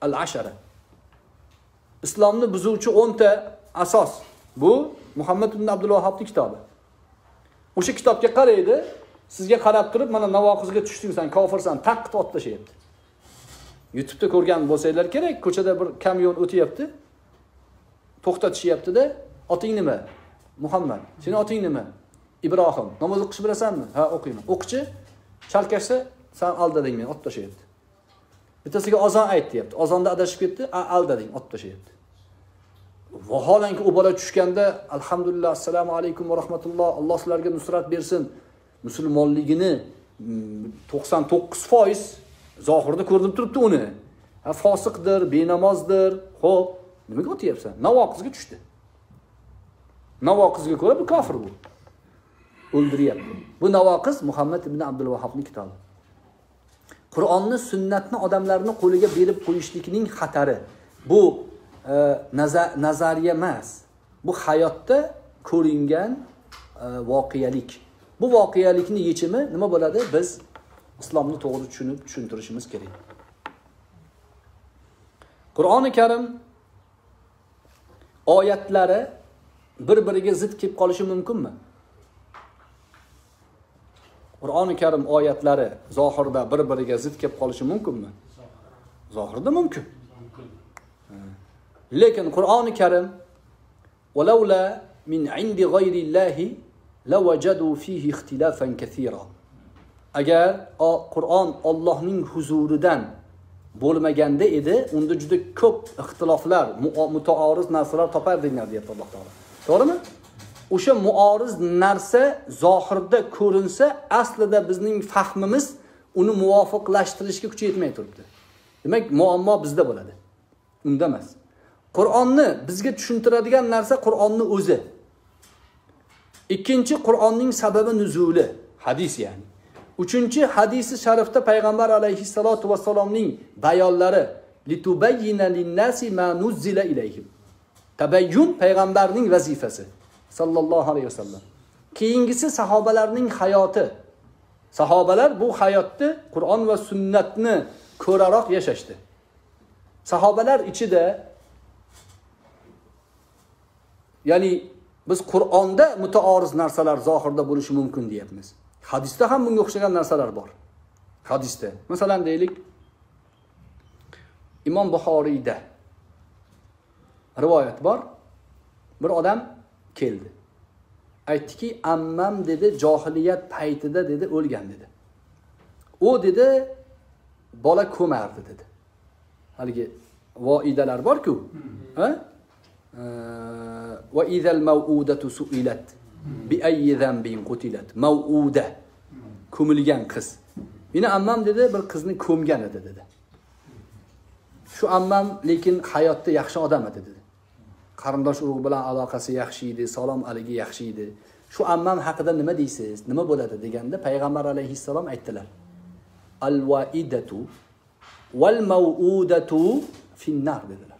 al-ashara. Islomni buzuvchi o'nta asos. Bu Muhammad ibn Abdul Vahhobning kitobi. O'sha kitobga qaraydi, sizga qarab turib, mana navoqizga tushding, sen kofirsan, taqqa otib tashlayapti. YouTube'da ko'rgan bo'lsanglar kerak, ko'chada bir kamyon o'tyapti. To'xtatishyapti-da, oting nima? Muhammad. Seni oting nima? Ibrohim. Namoz o'qish bilasanmi? Ha, o'qiyman. O'qichi chalkashsa, sen aldading meni, otib tashlayapti. Bittasiga azon ayt deyapti. Azonda adashib ketdi, aldading, otib tashlayapti. Vaholanki u bola tushganda, alhamdulillah, assalomu alaykum va rahmatulloh, Alloh sizlarga nusrat bersin. Musulmonligini to'qson to'qqiz foiz zohirda ko'rinib turibdi uni. Ha, fosiqdir, benamozdir. Xo'p, nimaga o'tyapsan? Navoqizga tushdi. Navoqizga ko'ra bu kofir bu. O'ldiryapti. Bu Navoqiz Muhammad ibn Abdul Vahhobning kitobi. Qur'onni, sunnatni odamlarning qo'liga berib qo'yishlikning xatari. Bu e, nazar, nazariya emas. Bu hayotda ko'ringan e, voqealik. Bu voqealikni yechimi nima bo'ladi? Biz islomni to'g'ri tushunib, tushuntirishimiz kerak. Qur'oni Karim oyatlari bir-biriga zid kelib qolishi mumkinmi? Qur'oni Karim oyatlari zohirda bir-biriga zid kelib qolishi mumkinmi? Zohirda mumkin. Lekin Qur'oni Karim "Walaula min 'indi ghayrillahi lawajadu fihi ikhtilafan kaseera." Agar Qur'on Allohning huzuridan bo'lmaganda edi, unda juda ko'p ixtiloflar, mutaoriz narsalar topardinglar, deyapti Alloh taolo. To'g'rimi? O'sha muoriz narsa zohirda ko'rinsa, aslida bizning fahmimiz uni muvofiqlashtirishga kuchi yetmay turibdi. Demak, muammo bizda bo'ladi. Unda emas. Qur'onni bizga tushuntiradigan narsa Qur'onning o'zi. Ikkinchi, Qur'onning sababi nuzuli, hadis ya'ni. Uchinchi, hadisi sharifda payg'ambar alayhissalatu vassalomning bayonlari litubayyina lin-nasi ma nuzzila ilayhim. Tabayyun payg'ambarning vazifasi sallallohu alayhi vasallam. Keyingisi sahobalarning hayoti. Sahobalar bu hayotni Qur'on va sunnatni ko'raroq yashashdi. Sahobalar ichida, ya'ni biz Qur'onda mutaoriz narsalar zohirda bo'lishi mumkin deyapmiz. Hadisda ham bunga o'xshagan narsalar bor. Hadisda, masalan deylik, Imom Buxoriyda rivoyat bor. Bir odam keldi. Aytdiki, ammam dedi, johiliyat paytida dedi, o'lgan dedi. U dedi, bola ko'mardi dedi. Haligi voidalar bor-ku, ha? Va izal mauudatu su'ilat bi ayyi dhanbin qutilat. Mauuda, ko'milgan qiz. Meni ammam dedi, bir qizni ko'mgan edi dedi. Shu ammam lekin hayotda yaxshi odam edi dedi. Qarindosh urug' bilan aloqasi yaxshi edi, salom aligi yaxshi edi. Shu ammam haqida nima deysiz? Nima bo'ladi deganda payg'ambar alayhissalom aytdilar. Al-wa'idatu wal mauudatu fin-nar dedilar.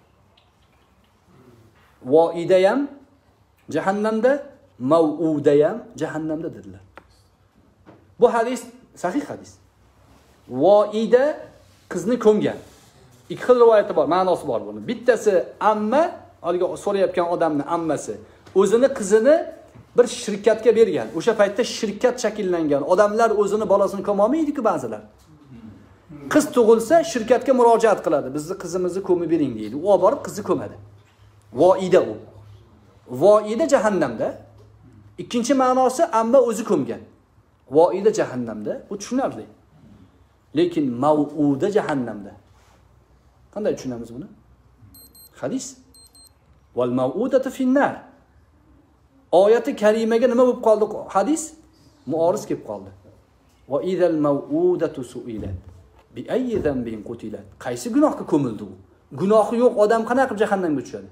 Voida ham jahannamda, mauuda ham jahannamda dedilar. Bu hadis sahih hadis. Voida qizni ko'mgan. Ikki xil rivoyati bor, ma'nosi bor buni. Bittasi amma, haliga so'rayotgan odamning ammasi o'zini qizini bir shirkatga bergan. O'sha paytda shirkat shakllangan. Odamlar o'zini bolasini ko'molmaydi-ku ba'zilar. Qiz tug'ilsa shirkatga murojaat qiladi. Bizni qizimizni ko'mib bering deydi. U olib borib qizni ko'madi. Voida u. Voida jahannamda. Ikkinchi ma'nosi amma o'zi ko'mgan. Voida jahannamda, bu tushunarli. Lekin mauuda jahannamda. Qanday tushunamiz buni? Hadis. Wal mauudatu fin-nar. Oyati karimaga nima bo'lib qoldi hadis? Muoriz kelib qoldi. Va izal mauudatu su'ilat bi ayyi dhanbin qutilat. Qaysi gunohga ko'mildi u? Gunohi yo'q odam qanaqa qilib jahannamga tushadi?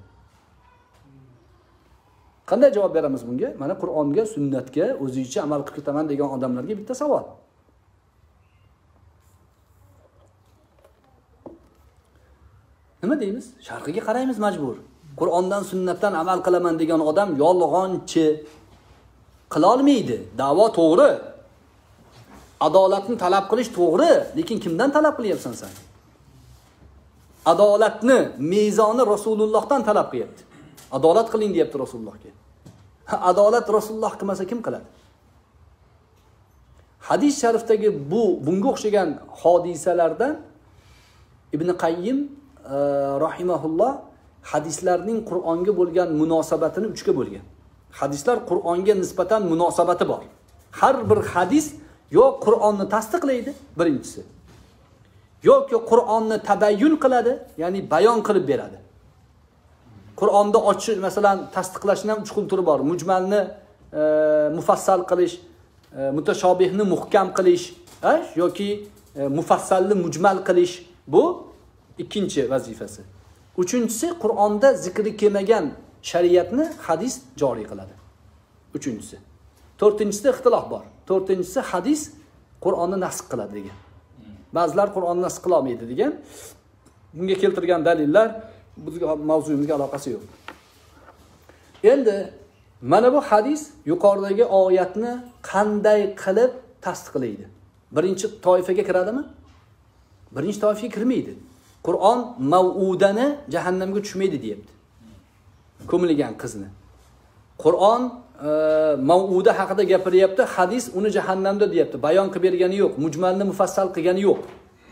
Qanday javob beramiz bunga? Mana Qur'onga, sunnatga o'zicha amal qilib ketaman degan odamlarga bitta savol. Nima deymiz? Sharqiga qaraymiz majbur. Qur'ondan, sunnatdan amal qilaman degan odam yolg'onchi. Qila olmaydi. Da'vo to'g'ri. Adolatni talab qilish to'g'ri, lekin kimdan talab qilyapsan sen? Adolatni, mezoni Rasulullohdan talab qilyapti. Adolat qiling deyapti Rasulullohga. Adolat Rasululloh qilmasa kim qiladi? Hadis sharifdagi bu bunga o'xshagan hodisalardan Ibn Qayyim e, rahimahulloh hadislarning Qur'onga bo'lgan munosabatini uchga bo'lgan. Hadislar Qur'onga nisbatan munosabati bor. Har bir hadis yo Qur'onni tasdiqlaydi, birinchisi. Yoki Qur'onni tabayyun qiladi, ya'ni bayon qilib beradi. Qur'onda ochiq, masalan, tasdiqlashning ham uch xil turi bor. Mujmalni e, mufassal qilish, e, mutashobihni muhkam qilish, ha? yoki e, mufassalni mujmal qilish. Bu ikkinchi vazifasi. Uchinchisi, Qur'onda zikri kelmagan shariatni hadis joriy qiladi. Uchinchisi. To'rtinchisida ixtilof bor. To'rtinchisi, hadis Qur'onni nasx qiladi degan. Ba'zilar Qur'onni nasx qila olmaydi degan. Bunga keltirgan dalillar bizga mavzuyimizga aloqasi yo'q. Endi mana bu hadis yuqoridagi oyatni qanday qilib tasdiqlaydi? Birinchi toifaga kiradimi? Birinchi toifaga kirmaydi. Qur'on mav'udani jahannamga tushmaydi deyapti. Ko'milgan qizni. Qur'on e, mav'uda haqida gapiryapti, hadis uni jahannamda deyapti. Bayon qilib bergani yo'q, mujmalni mufassal qilgani yo'q.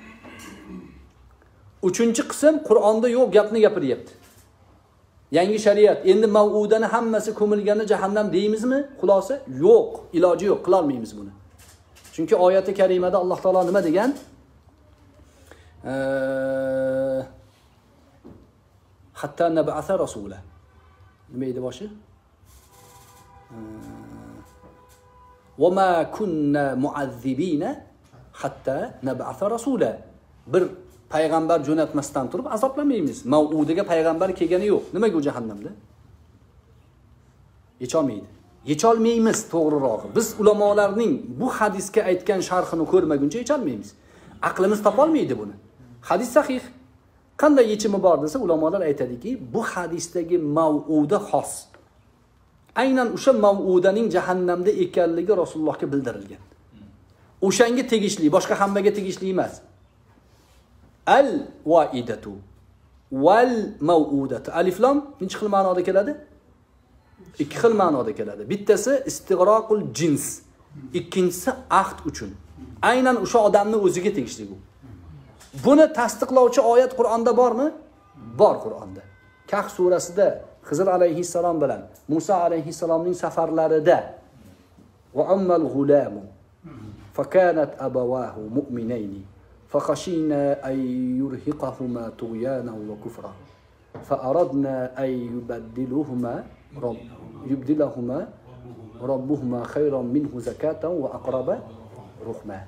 Uchinchi qism Qur'onda yo'q gapni gapiryapti. Yangi shariat. Endi mav'udani hammasi ko'milgani jahannam deymizmi? Xulosa yo'q, iloji yo'q, qila olmaymiz buni. Chunki oyati karimada Alloh taolo nima degan? Hatta nab'asa rasula. Nima edi boshi? Va ma kunna mu'azzibina hatta nab'asa rasula. Bir payg'ambar jo'natmasdan turib azoblamaymiz. Mav'udiga payg'ambar kelgani yo'q. Nimaga u jahannamda? Yecholmaydi. Yecholmaymiz to'g'rirog'i. Biz ulamolarning bu hadisga aytgan sharhini ko'rmaguncha yecholmaymiz. Aqlimiz topolmaydi buni. Hadis sahih. Qanday yechimi bor desa, ulamolar aytadiki, bu hadisdagi mav'uda xos. Aynan o'sha mav'udaning jahannamda ekanligi Rasulullohga bildirilgan. O'shanga tegishli, boshqa hammaga tegishli emas. Al vaidatu wal mav'udatu. Alif lam necha xil ma'noda keladi? Ikki xil ma'noda keladi. Bittasi istig'roqul jins, ikkinchisi ahd uchun. Aynan o'sha odamning o'ziga tegishli bu. Buni tasdiqlovchi oyat Qur'onda bormi? Bor Qur'onda. Kahf surasida Xizr alayhissalom bilan Musa alayhissalomning safarlarida va ammal g'ulamu fakanat abawahu mu'minayni fakhashina ay yurhiqahuma tughyana wa kufra faaradna ay yubaddiluhuma rabb yubdilahuma rabbuhuma khayran minhu zakatan wa aqraba ruhma.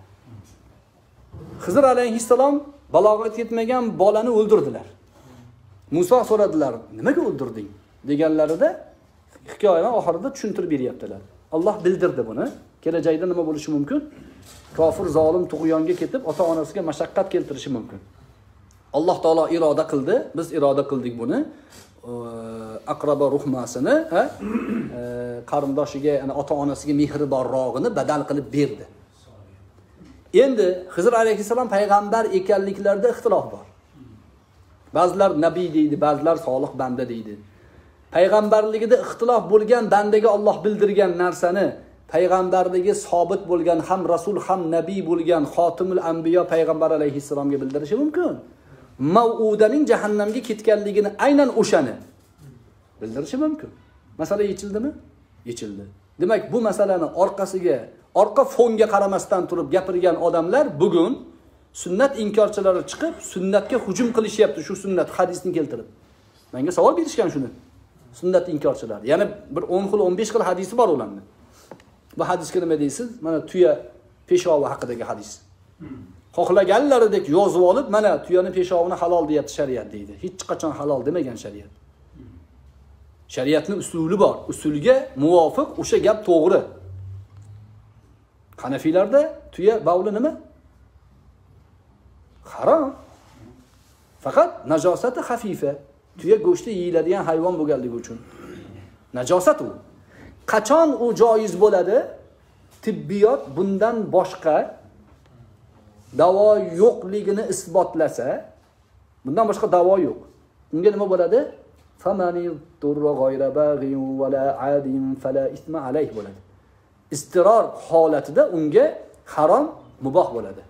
Xizr alayhissalom balog'at yetmagan bolani o'ldirdilar. Musa so'radilar, nimaga o'ldirding deganlarida hikoyaning oxirida tushuntirib beryaptilar. Alloh bildirdi buni. Kelajakda nima bo'lishi mumkin? Kofir, zolim tug'yonga ketib, ota-onasiga mashaqqat keltirishi mumkin. Alloh taolo iroda qildi, biz iroda qildik buni. Aqraba ruhmasini, ha? Qarindoshiga, ya'ni ota-onasiga mehribonrog'ini badal qilib berdi. Endi Xizr alayhissalom payg'ambar ekanliklarida ixtilof bor. Ba'zilar nabiy deydi, ba'zilar solih banda deydi. Payg'ambarligida ixtilof bo'lgan bandaga Alloh bildirgan narsani payg'ambarligi sobit bo'lgan ham rasul ham nabiy bo'lgan xotimul anbiyo payg'ambar alayhissalomga bildirishi mumkin. Mav'udaning jahannamga ketganligini aynan o'shani bildirishi mumkin. Masala yechildimi? Yechildi. Demak, bu masalani orqasiga, orqa fonga qaramasdan turib gapirgan odamlar bugun sunnat inkorchilari chiqib, sunnatga hujum qilishyapti, shu sunnat hadisni keltirib. Menga savol berishgan shuni. Sunnat inkorchilari. Ya'ni bir o'n xil, o'n besh xil hadisi bor ularning. Bu hadisga nima deysiz? Mana tuya peshovi haqidagi hadis. Xohlaganlaridek yozib olib, mana tuyani peshovini halol deyapti shariat deydi. Hech qachon halol demagan shariat. Shariatning usuli bor. Usulga muvofiq o'sha gap to'g'ri. Hanafiylarda tuya bavli nima? Harom. Faqat najosati xafifa. Tuya go'shti yeyiladigan hayvon bo'lganligi uchun. Najosat u. Qachon u joiz bo'ladi? Tibbiyot bundan boshqa davo yo'qligini isbotlasa, Bundan boshqa davo yo'q. Unga nima bo'ladi? Famani durra g'ayra baghin va la adin fala isma alayh bo'ladi. Istiror holatida unga harom muboh bo'ladi.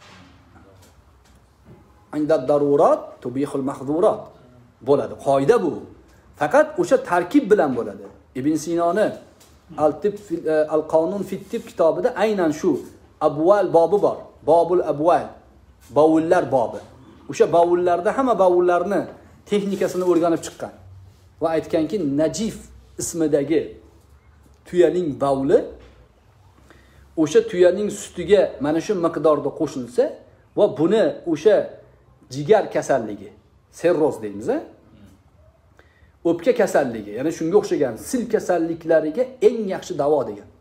Inda darurat tubihul mahzurat bo'ladi. Qoida bu. Faqat o'sha tarkib bilan bo'ladi. Ibn Sinoni Al-Tib al-Qonun fi Tib kitobida aynan shu abval bobi bor. Bobul abval. Bovullar bobi. O'sha bovullarda hamma bovullarni texnikasini o'rganib chiqqan va aytganki, Najif ismidagi tuyaning bovuli o'sha tuyaning sutiga mana shu miqdorda qo'shilsa va buni o'sha jigar kasalligi, serroz deymiz, a? O'pka kasalligi, ya'ni shunga o'xshagan sil kasalliklariga eng yaxshi davo degan.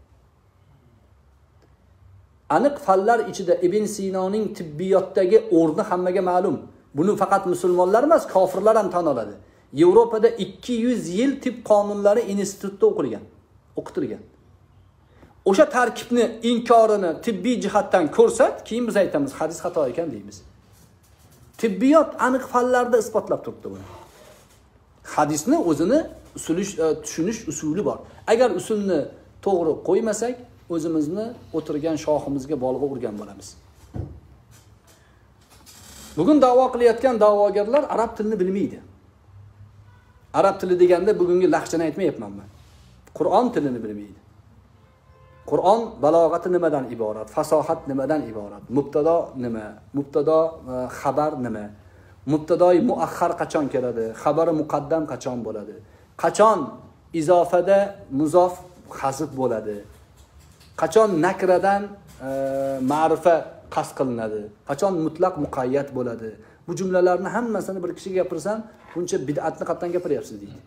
Aniq fallar ichida Ibn Sinoning tibbiyotdagi o'rni hammaga ma'lum. Buni faqat musulmonlar emas, kofirlar ham tan oladi. Yevropada ikki yuz yil tib qonunlari institutda o'qilgan, o'qitilgan. O'sha tarkibni inkorini tibbiy jihatdan ko'rsat, keyin biz aytamiz, hadis xato ekan deymiz. Tibbiyot aniq fallarda isbotlab turibdi buni. Hadisni o'zini usuli tushunish usuli bor. Agar usulni to'g'ri qo'ymasak, o'zimizni o'tirgan shoximizga bolg'a urgan bo'lamiz. Bugun da'vo qilayotgan da'vogarlar arab tilini bilmaydi. Arab tili deganda bugungi lahjani aytmayapman men. Qur'on tilini bilmaydi. Qur'on balog'ati nimadan iborat? Fasohat nimadan iborat? Mubtado nima? Mubtado xabar nima? Mubtadoi muaxxar qachon keladi? Xabari muqaddam qachon bo'ladi? Qachon izofada muzof hazf bo'ladi? Qachon nakradan e, ma'rifa qasd qilinadi? Qachon mutlaq muqayyat bo'ladi? Bu jumlalarni hammasini bir kishiga gapirsan, buncha bid'atni qatdan gapiryapsiz deydi.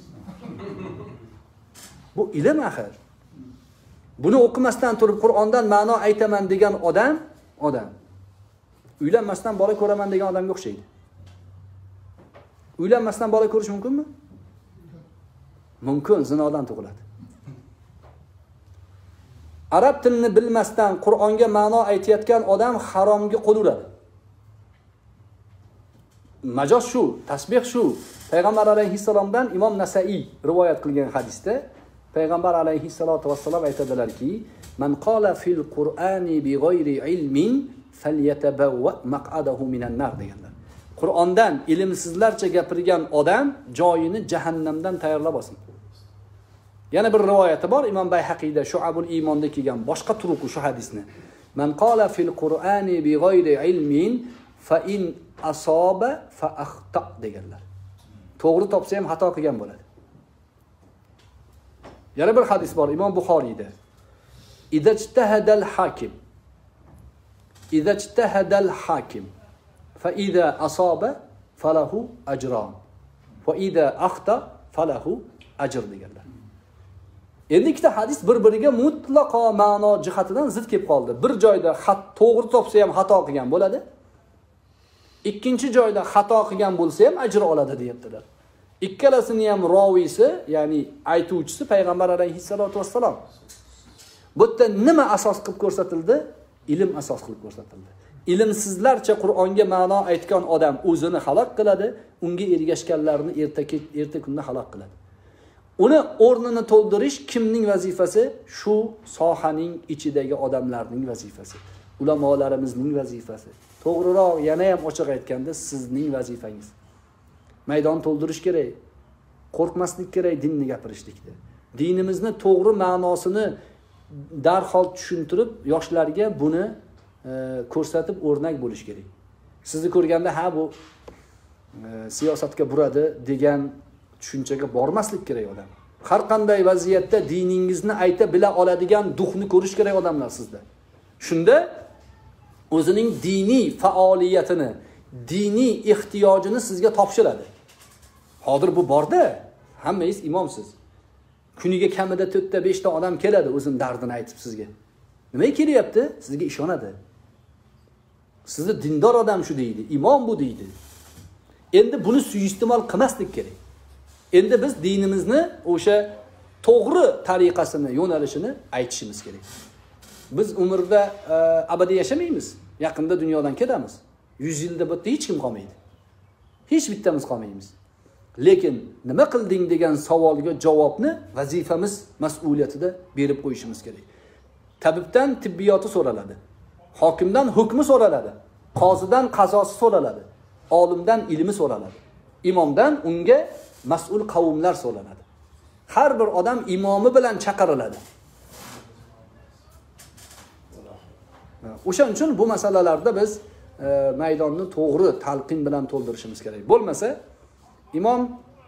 Bu ilm axir. Buni o'qimasdan turib Qur'ondan ma'no aytaman degan odam, odam. Uylanmasdan bola ko'raman degan odamga o'xshaydi. Uylanmasdan bola ko'rish mumkinmi? Mumkin, zinodan tug'iladi. Arab tilini bilmasdan Qur'onga ma'no aytayotgan odam haromga qo'l uradi. Majoz shu, tasbih shu. Payg'ambar alayhissalomdan Imom Nasa'iy rivoyat qilgan hadisda Payg'ambar alayhissalatu vassalam aytadilarki, "Man qala fil Qur'ani bi g'ayri ilmin falyatabawwa maq'adahu minan nar" deganlar. Qur'ondan ilmsizlarcha gapirgan odam joyini jahannamdan tayyorlab olsin. Yana bir rivoyati bor, Imom Bayhaqiyda Shu'abul Iymonda kelgan boshqa turuq shu hadisni. "Man qala fil Qur'ani bi g'ayri ilmin fa in asaba fa akhta" deganlar. To'g'ri topsa ham xato qilgan bo'ladi. Yana bir hadis bor Imom Buxoriyda. "Idajtahadal hakim idajtahadal hakim fa idza asaba falahu ajran va idza akhta falahu ajr" deganlar. Endi ikkita hadis bir-biriga mutlaqo ma'no jihatidan zid kelib qoldi. Bir joyda xat to'g'ri topsa ham xato qilgan bo'ladi. Ikkinchi joyda xato qilgan bo'lsa ham ajr oladi deyaptilar. Ikkalasini ham roviysi, ya'ni aytuvchisi Payg'ambar alayhissalatu vassalom. Bu yerda nima asos qilib ko'rsatildi? Ilm asos qilib ko'rsatildi. Ilmsizlarcha Qur'onga ma'no aytgan odam o'zini halok qiladi, unga ergashganlarni erta erta kunda halok qiladi. Uni o'rnini to'ldirish kimning vazifasi? Shu sohaning ichidagi odamlarning vazifasi. Ulamolarimizning vazifasi. To'g'riroq, yana ham ochiq aytganda, sizning vazifangiz. Maydon to'ldirish kerak. Qo'rqmaslik kerak dinni gapirishlikda. Dinimizni to'g'ri ma'nosini darhol tushuntirib, yoshlarga buni e, ko'rsatib o'rnak bo'lish kerak. Sizni ko'rganda ha bu e, siyosatga buradi degan tushunchaga bormaslik kerak odam. Har qanday vaziyatda diningizni ayta bila oladigan duxni ko'rish kerak odamlar sizda. Shunda o'zining diniy faoliyatini, diniy ehtiyojini sizga topshiradi. Hozir bu borda, hammangiz imomsiz. Kuniga kamida to'rt ta besh ta odam keladi o'zining dardini aytib sizga. Nima kelyapti? Sizga ishonadi. Sizni dindor odam shu deydi, imom bu deydi. Endi buni suiiste'mol qilmaslik kerak. Endi biz dinimizni o'sha to'g'ri tariqasini, yo'nalishini aytishimiz kerak. Biz umrda e, abadiy yashamaymiz. Yaqinda dunyodan ketamiz. yuz yilda bu yerda hech kim qolmaydi. Hech bittamiz qolmaymiz. Lekin nima qilding degan savolga javobni vazifamiz mas'uliyatida berib qo'yishimiz kerak. Tabibdan tibbiyoti so'raladi. Hokimdan hukmi so'raladi. Qozidan qazosi so'raladi. Olimdan ilmi so'raladi. Imomdan unga mas'ul qavmlar so'raladi. Har bir odam imomi bilan chaqiriladi. O'shaning uchun bu masalalarda biz e, maydonni to'g'ri talqin bilan to'ldirishimiz kerak. Bo'lmasa imom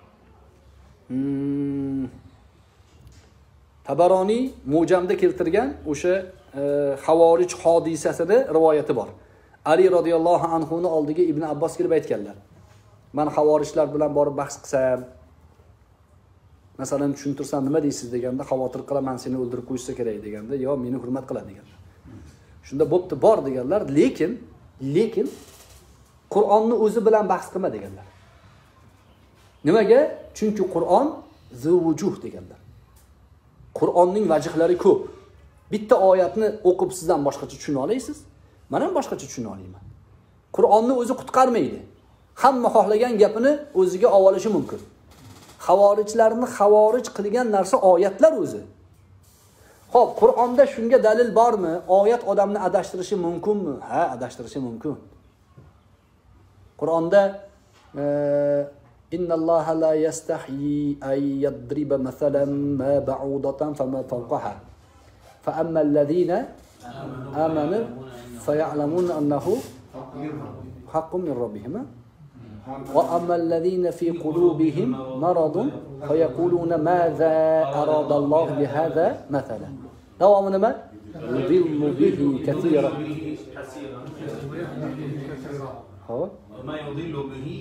hmm, Tabaroniy Mujamda keltirgan o'sha e, Havorij hodisasida rivoyati bor. Ali radhiyallohu anhu ni oldiga Ibn Abbos kelib aytganlar. Men Havorijlar bilan borib bahs qilsam, masalan tushuntirsam nima deysiz deganda, xavotir qilaman seni o'ldirib qo'ysa kerak deganda, yo meni hurmat qiladi deganlar. Shunda bo'pti bor deganlar, lekin lekin Qur'onni o'zi bilan bahs qilma deganlar. Nimaga? Chunki Qur'on zuvujuh deganlar. Qur'onning vajhlari ko'p. Bitta oyatni o'qib sizdan boshqacha tushuna olasiz, men ham boshqacha tushuna olaman. Qur'onni o'zi qutqarmaydi. Hamma xohlagan gapini o'ziga ololishi mumkin. Havorijlarni havorij qilgan narsa oyatlar o'zi. Xo'p, Qur'onda shunga dalil bormi? Oyat odamni adashtirishi mumkinmi? Ha, adashtirishi mumkin. Qur'onda innalloha la yastahyi ay yadriba masalan ma ba'udatan fama fawqaha fa amma alladhina amanu fayalamuna annahu haqqun min rabbihim wa amma alladhina fi qulubihim maradun fayaquluna madha arada Allah bihadha mathalan. Davomini nima? Yudillu bihi kathiran. Xo'p. Ma yudillu bihi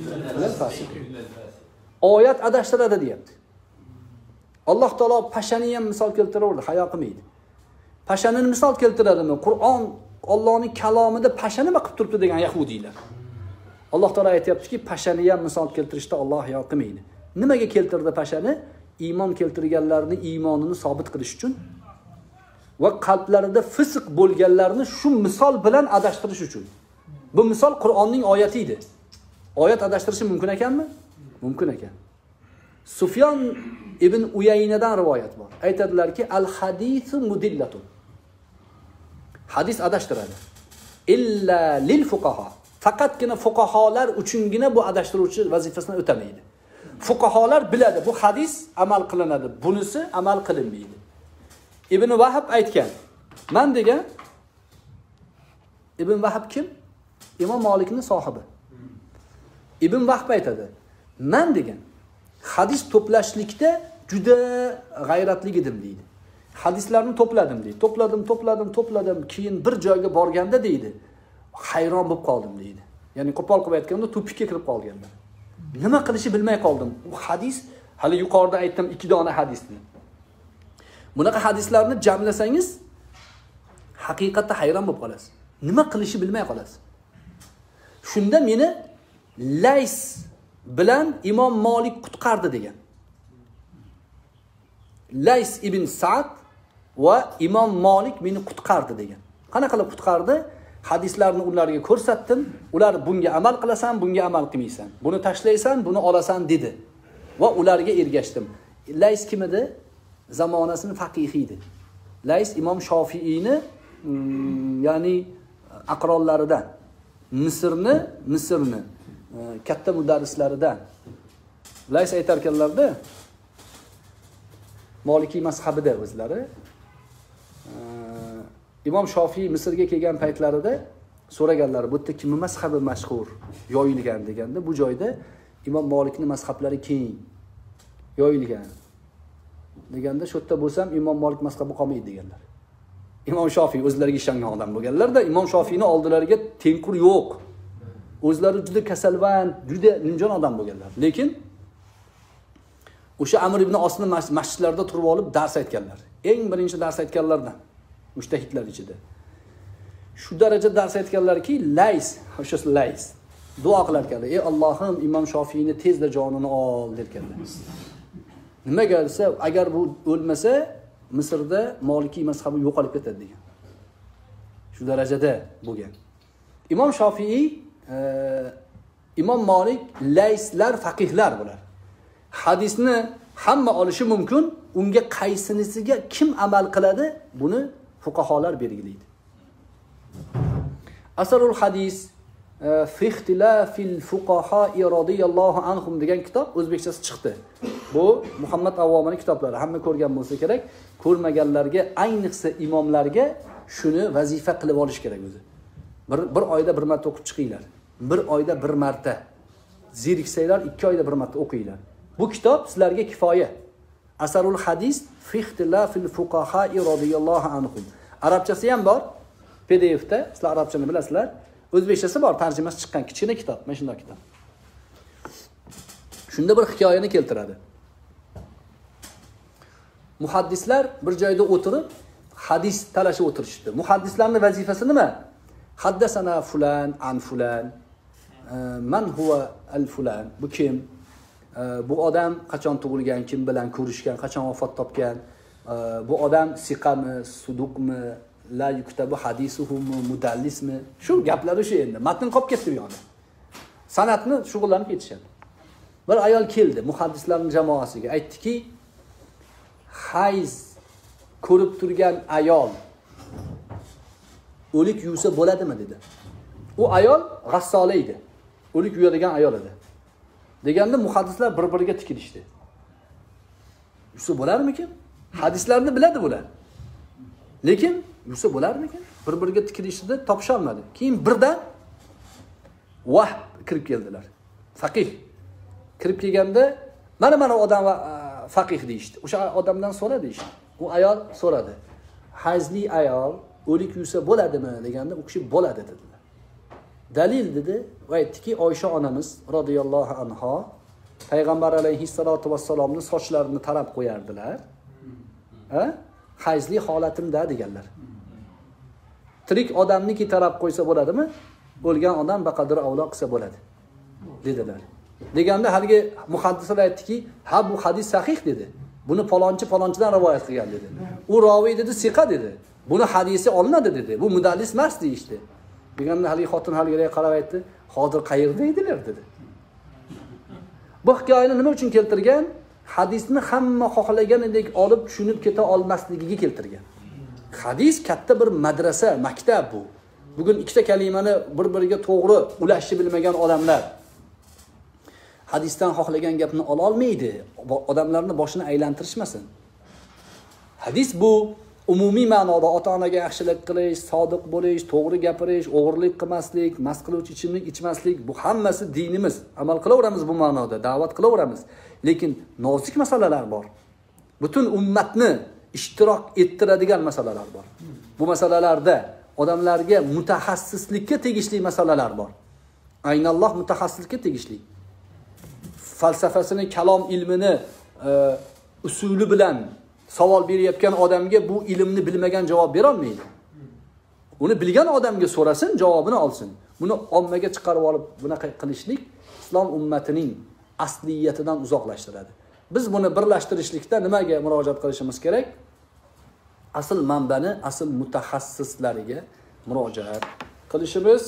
oyat adashtiradi deyapti. Alloh taolo pashani ham misol keltiraverdi, hayo qilmaydi. Pashanini misol keltiradimi? Qur'on Allohning kalomida pasha nima qilib turibdi degan yahudiylar. Alloh taolo aytayaptiki, pashani ham misol keltirishda Alloh hayo qilmaydi. Nimaga keltirdi pashani? Iymon keltirganlarni iymonini sabit qilish uchun va qalblarida fisq bo'lganlarni shu misol bilan adashtirish uchun. Bu misol Qur'onning oyati edi. Oyat adashtirishi mumkin ekanmi? Mumkin ekan. Sufyon ibn Uyaynadan rivoyat bor. Aytadilarki, al-hadisu mudillatun. Hadis adashtiradi. Illa lil fuqaha. Faqatgina fuqaholar uchungina bu adashtiruvchi vazifasini o'tamaydi. Fuqaholar biladi, bu hadis amal qilinadi, bunisi amal qilinmaydi. Ibn Vahab aytgan. Men degan Ibn Vahab kim? Imom Malikning sohibi. Ibn Vahb aytadi, men degan hadis to'plashlikda juda g'ayratli edim deydi. Hadislarni to'pladim deydi. To'pladim, to'pladim, to'pladim, keyin bir joyga borganda deydi, hayron bo'lib qoldim deydi. Ya'ni qo'pol qilib aytganda tupikka kirib qolganman. Nima qilishni bilmay qoldim. U hadis, hali yuqorida aytdim ikki dona hadisni. Bunaqa hadislarni jamlasangiz haqiqatda hayron bo'lib qolasiz. Nima qilishni bilmay qolasiz. Shunda meni Lays bilan Imom Malik qutqardi degan. Lays ibn Sa'd va Imom Malik meni qutqardi degan. Qanaqa qilib qutqardi? Hadislarni ularga ko'rsatdim. Ular bunga amal qilasan, bunga amal qilmaysan. Buni tashlaysan, buni olasan dedi. Va ularga ergashdim. Lays kim edi? Zamonasining faqihi edi. Lays Imom Shofiiyni, ya'ni aqronlaridan. Misrni, Misrni katta mudarrislaridan. Lays aytar ekanlarda, Maliki mazhabida o'zlari. Imom Shofiy Misrga kelgan paytlarida so'raganlar, bu yerda kimning mazhabi mashhur, yoyilgan deganda, bu joyda Imom Malikning mazhablari keng yoyilgan. Deganda, shu yerda bo'lsam Imom Malik mazhabi qolmaydi deganlar. Imom Shofiy o'zlariga ishongan odam bo'lganlar-da, Imom Shofiyning oldilariga tenkur yo'q. O'zlari juda kasalvan, juda nimjon odam bo'lganlar. Lekin o'sha Amr ibn Osning masjidlarida turib olib dars aytganlar. Eng birinchi dars aytganlardan, mushtahidlar ichida. Shu daraja dars aytganlarki, Lays, o'sha Lays duo qilar ekanlar. Ey Allohim, Imom Shofiyni tezda jonini ol derkanlar. Nimaga desa, agar bu o'lmasa, Misrda Maliki mazhabi yo'qolib ketadi degan. Shu darajada bo'lgan. Imom Shofiy Imom Malik, Layslar faqihlar bular. Hadisni hamma olishi mumkin, unga qaysinisiga kim amal qiladi, buni fuqaholar belgilaydi. Asarul hadis fi ixtilafil fuqaha radhiyallohu anhum degan kitob o'zbekchasi chiqdi. Bu Muhammad Avvomining kitoblari. Hamma ko'rgan bo'lsa kerak, ko'rmaganlarga, ayniqsa imomlarga shuni vazifa qilib olish kerak o'zi. Bir bir oyda bir marta o'qib chiqinglar. Bir oyda bir marta. Zeriksanglar ikki oyda bir marta o'qinglar. Bu kitob sizlarga kifoya. Asarul hadis fi ixtilafil fuqaha radhiyallohu anhum. Arabchasi ham bor. P D F'da, sizlar arabchani bilasizlar. O'zbekchasi bor, tarjimasi chiqqan kichkina kitob, mana shunday kitob. Shunda bir hikoyani keltiradi. Muhaddislar bir joyda o'tirib, hadis talashib o'tirishdi. Muhaddislarning vazifasi nima? Haddasana fulan an fulan. Man huwa al fulan? Bu kim? Bu odam qachon tug'ilgan, kim bilan ko'rishgan, qachon vafot topgan? Bu odam siqami, suduqmi? La yuktabu hadisuhum mudallismi? Shu gaplari shu endi. Matn qolib ketdi bu yoqda. Sanatni shug'ullanib ketishadi. Bir ayol keldi muhaddislarning jamoasiga, aytdiki, hayz ko'rib turgan ayol o'lik yuvsa bo'ladimi dedi. U ayol g'assola edi. O'lik yuvadigan ayol edi. Deganda muhaddislar bir-biriga tikilishdi. Yuvsa bo'larmikin? Hadislarni biladi bular. Lekin yuvsa bo'larmikin? Bir-biriga tikilishdi, topisha olmadi. Keyin birdan vahb kirib keldilar. Faqih kirib kelganda mana mana odam faqih deyishdi. O'sha odamdan so'ra deyishdi. U ayol so'radi. Hayzli ayol o'lik yuvsa bo'ladimi deganda u kishi bo'ladi dedilar. Dalil dedi va aytdiki, Oysha onamiz radhiyallohu anha payg'ambar alayhissalatu vassalomning sochlarini tarab qo'yardilar. Ha? Hayzli holatimda deganlar. Tirik odamniki tarab qo'ysa bo'ladimi? O'lgan odam baqadir avlo qilsa bo'ladi dedilar. Deganda haligi muhaddislar aytdiki, ha bu hadis sahih dedi. Buni palonchi palonchidan rivoyat qilgan dedi. U roviy dedi, siqa dedi. Buni hadisi olinadi dedi. Bu mudallis emas deyishdi. Deganda haligi xotin haligiga qarab aytdi, hozir qayerda edilar dedi. Bu hikoyani nima uchun keltirgan? Hadisni hamma xohlaganidek olib tushunib keta olmasligiga keltirgan. Hadis katta bir madrasa, maktab bu. Bugun ikkita kalimani bir-biriga to'g'ri ulashni bilmagan odamlar hadisdan xohlagan gapni ola olmaydi. Odamlarning boshini aylantirishmasin. Hadis bu umumiy ma'noda ota-onaga yaxshilik qilish, sodiq bo'lish, to'g'ri gapirish, o'g'irlik qilmaslik, mast qiluvchi ichimlik ichmaslik, bu hammasi dinimiz. Amal qilaveramiz bu ma'noda, da'vat qilaveramiz. Lekin nozik masalalar bor. Butun ummatni ishtirok ettiradigan masalalar bor. Bu masalalarda odamlarga mutaxassislikka tegishli masalalar bor. Aynalloh mutaxassislikka tegishli. Falsafasini, kalom ilmini e, usuli bilan savol berayotgan odamga bu ilmni bilmagan javob bera olmaydi. Uni bilgan odamga so'rasin, javobini olsin. Buni ommaga chiqarib olib bunaqa qilishlik islom ummatining asliyatidan uzoqlashtiradi. Biz buni birlashtirishlikda nimaga murojaat qilishimiz kerak? Asl manbani, asl mutaxassislariga murojaat qilishimiz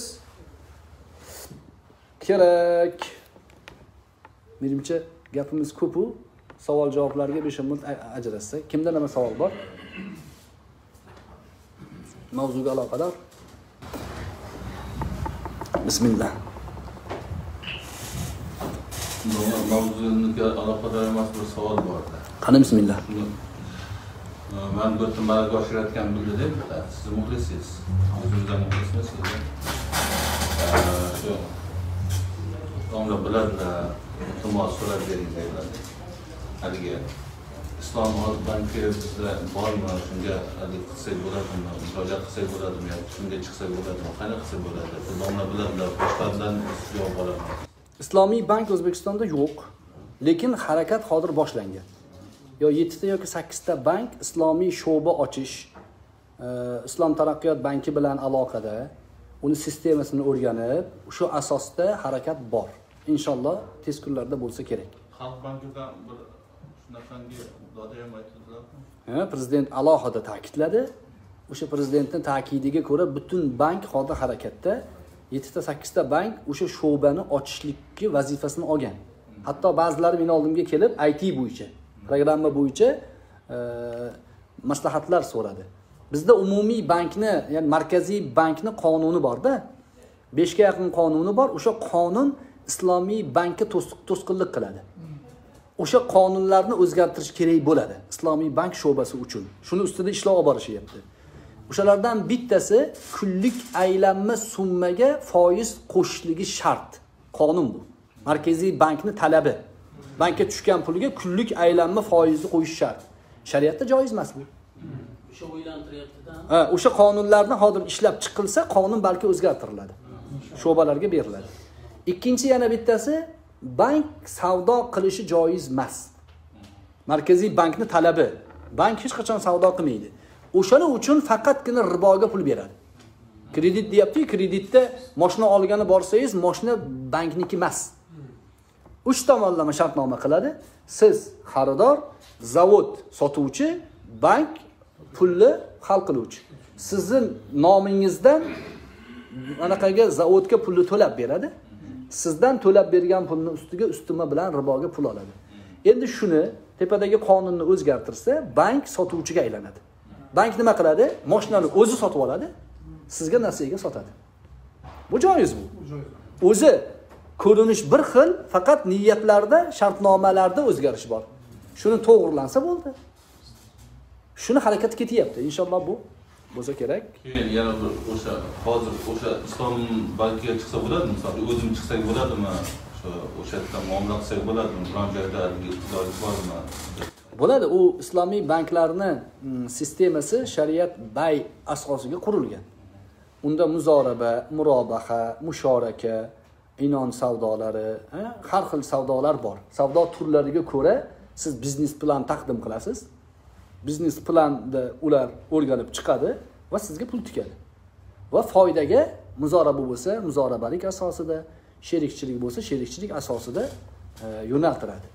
kerak. Menimcha gapimiz ko'p-u, savol javoblarga besh minut ajratsak. Kimda nima savol bor? Mavzuga aloqador. Bismillah. Mavzuga aloqador emas bir savol bor. Qani bismillah. Men bu yerda malaka oshirayotgan bildim. Siz muxlissiz. O'zingizdan muxlismisiz? Shu Onga biladlar, iltimos so'rab bering deyiladi. Haligi Islom banki bizda bormi? Shunga hali qilsak bo'ladimi? Murojaat qilsak bo'ladimi? Yoki shunga chiqsak bo'ladimi? Qanday qilsak bo'ladi? Domla biladlar, boshqalardan javob olaman. Islomiy bank O'zbekistonda yo'q, lekin harakat hozir boshlangan. Yo yettita yoki sakkizta bank islomiy sho'ba ochish, Islom taraqqiyot banki bilan aloqada, uni sistemasini o'rganib, shu asosda harakat bor. Inshaalloh tez kunlarda bo'lsa kerak. Xalq bankidan bir shunaqangi doda ham aytdilarmi? Ha, prezident alohida ta'kidladi. O'sha prezidentning ta'kidiga ko'ra butun bank hozir harakatda. yettita sakkizta bank o'sha sho'bani ochishlikka vazifasini olgan. Hatto ba'zilari meni oldimga kelib I T bo'yicha, programma bo'yicha e, maslahatlar so'radi. Bizda umumiy bankni, ya'ni markaziy bankni qonuni bor-da. besh ga yaqin qonuni bor. O'sha qonun islomiy bankka to'sqinlik qiladi. O'sha qonunlarni o'zgartirish kerak bo'ladi islomiy bank sho'basi uchun. Shuni ustida ishlar olib borishyapti. O'shalardan bittasi kunlik aylanma summaga foiz qo'shishligi shart. Qonun bu. Markaziy bankning talabi. Bankka tushgan pulga kunlik aylanma foizni qo'yish shart. Shariatda joiz emas bu. O'sha o'ylantiryapti-da. Ha, o'sha qonunlarni hozir ishlab chiqilsa, qonun balki o'zgartiriladi. Sho'balarga beriladi. Ikkinchi yana bittasi bank savdo qilishi joiz emas. Markaziy bankning talabi. Bank hech qachon savdo qilmaydi. O'shaning uchun faqatgina riboga pul beradi. Kredit deyapti, kreditda mashina olgani borsangiz, mashina bankniki emas. uch tomonlama shartnoma qiladi. Siz xaridor, zavod sotuvchi, bank pulni hal qiluvchi. Sizning nomingizdan anaqaga zavodga pulni to'lab beradi. Sizdan to'lab bergan pulni ustiga ustima bilan riboga pul oladi. Endi shuni tepadagi qonunni o'zgartirsa, bank sotuvchiga aylanadi. Bank nima qiladi? Mashinani o'zi sotib oladi, sizga nasiyaga sotadi. Bu joiz bu. O'zi ko'rinish bir xil, faqat niyatlarda, shartnomalarda o'zgarish bor. Shuni to'g'rilansa bo'ldi. Shuni harakati ketyapti. Inshaalloh bu bo'lsa kerak. Keyin yana bir o'sha hozir o'sha islom bankiga chiqsa bo'ladimi? Masalan, o'zim chiqsak bo'ladimi? O'sha o'sha yerda muomala qilsak bo'ladimi? Biron joyda iqtidoringiz bormi? Bo'ladi. U islomiy banklarning sistemasi shariat bay asosiga qurilgan. Unda muzoraba, murobaha, mushoraka, inon savdolari, har xil savdolar bor. Savdo turlariga ko'ra siz biznes plan taqdim qilasiz. Biznes planda ular o'rganib chiqadi va sizga pul tikadi. Va foydaga muzoraba bo'lsa, muzorabalik asosida, sherikchilik bo'lsa, sherikchilik asosida e, yo'naltiradi.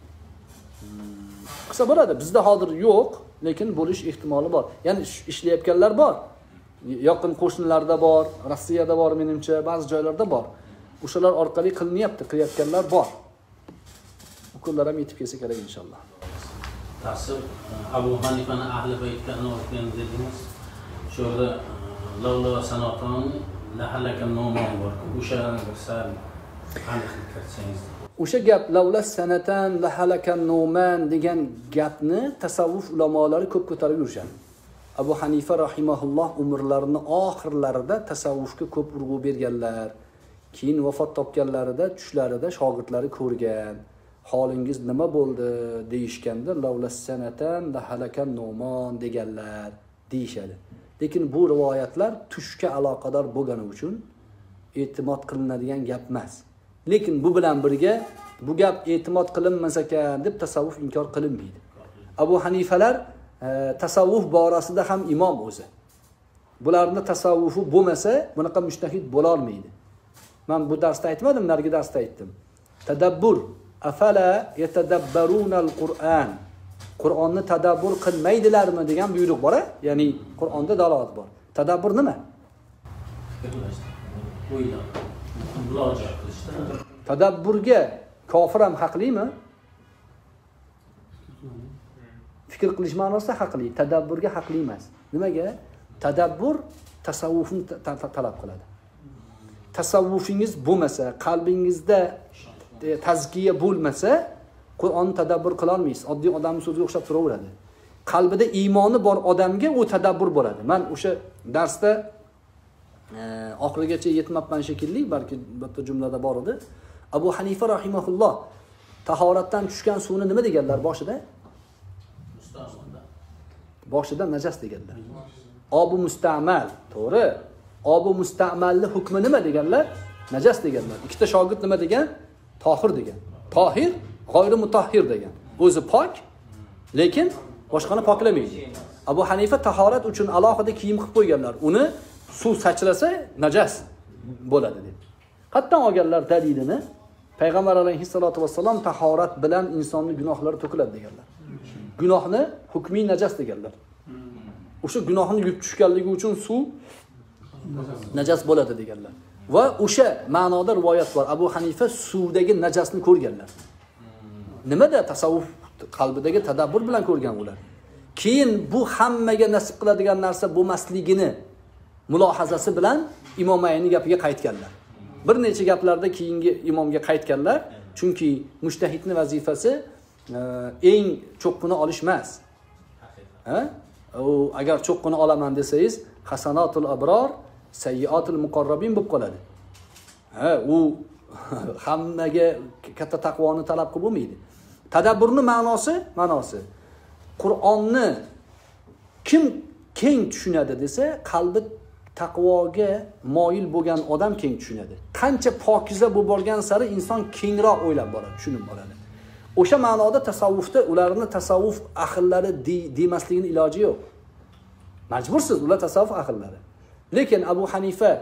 Qisa bo'ladi. Bizda hozir yo'q, lekin bo'lish ehtimoli bor. Ya'ni ishlayotganlar bor. Yaqin qo'shnilarda bor, Rossiyada bor menimcha, ba'zi joylarda bor. O'shalar orqali qilinyapti, qilayotganlar bor. Bu kunlar ham yetib kelsa kerak inshaalloh. Ta'sir Abu Hanifani ahli baytga o'tgan dedingiz. Sho'rda lavla va sanoton lahalaka nomon bor. O'sha sal aniqlik kiritsangiz. O'sha gap lavla sanatan lahalakan noman degan gapni tasavvuf ulamolari ko'p ko'tarib yurishadi. Abu Hanifa rahimahulloh umrlarining oxirlarida tasavvufga ko'p urg'u berganlar. Keyin vafot topganlarida tushlarida shogirdlari ko'rgan. Holingiz nima bo'ldi deyishganda lavla sanatan lahalakan noman deganlar deyishadi. Lekin bu rivoyatlar tushga aloqador bo'lgani uchun e'timod qilinadigan gap emas. Lekin bu bilan birga bu gap e'timod qilinmas ekan deb tasavvuf inkor qilinmaydi. Abu Hanifalar e, tasavvuf borasida ham imom o'zi. Bularning tasavvufi bo'lmasa, bunaqa mushtahid bo'la olmaydi. Men bu darsda aytmadim, narigi darsda aytdim. Tadabbur, afala yatadabbarunal Qur'an. Qur'onni tadabbur qilmaydilarmi degan buyruq bor, ya'ni Qur'onda dalolat bor. Tadabbur nima? Tadabburga kofir ham haqlimi? Fikr qilish ma'nosida haqli, tadabburga haqli emas. Nimaga? Tadabbur tasavvufni talab qiladi. Tasavvufingiz bo'lmasa, qalbingizda tazkiya bo'lmasa, Qur'onni tadabbur qila olmaysiz. Oddiy odamning so'ziga o'xshab turaveradi. Qalbida iymoni bor odamga u tadabbur bo'ladi. Men o'sha darsda e, oxirigacha yetmabman shekilli, balki bitta jumlada bor edi. Abu Hanifa rahimahulloh tahoratdan tushgan suvni nima deganlar boshida? Boshida najas deganlar. Obu musta'mal, to'g'ri. Obu musta'malning hukmi nima deganlar? Najas deganlar. Ikkita shogird nima degan? Tohir degan. Tohir, g'oyri mutahhir degan. O'zi pok, lekin boshqani poklamaydi. Abu Hanifa tahorat uchun alohida kiyim qilib qo'yganlar. Uni suv sachrasa najas bo'ladi deb. Qatdan olganlar dalilini. Payg'ambar alayhissalatu vassalom tahorat bilan insonning gunohlari to'kiladi deganlar. Gunohni hukmiy najas deganlar. O'sha gunohni yuvib tushganligi uchun suv najas bo'ladi deganlar. Va o'sha ma'noda rivoyat bor. Abu Hanifa suvdagi najosni ko'rganlar. Nimada tasavvuf qalbidagi tadabbur bilan ko'rgan ular. Keyin bu hammaga nasib qiladigan narsa bo'lmasligini mulohazasi bilan Imom Aynining gapiga qaytganlar. Bir necha gaplarda keyingi imomga qaytganlar, chunki mujtahidning vazifasi eng cho'qqini olish emas. Ha? U agar cho'qqini olaman desangiz, hasanatul abror, sayyiatul muqarrabin bo'lib qoladi. Ha, u hammaga katta taqvoni talab qilib bo'lmaydi. Tadabburning ma'nosi, ma'nosi Qur'onni kim keng tushunadi desa, qalbi taqvoga moyil bo'lgan odam keng tushunadi. Qancha pokiza bo'lib borgan sari inson kengroq o'ylab boradi, tushunib boradi. O'sha ma'noda tasavvufda ularni tasavvuf ahllari demasligini iloji yo'q. Majbursiz, ular tasavvuf ahllari. Lekin Abu Hanifa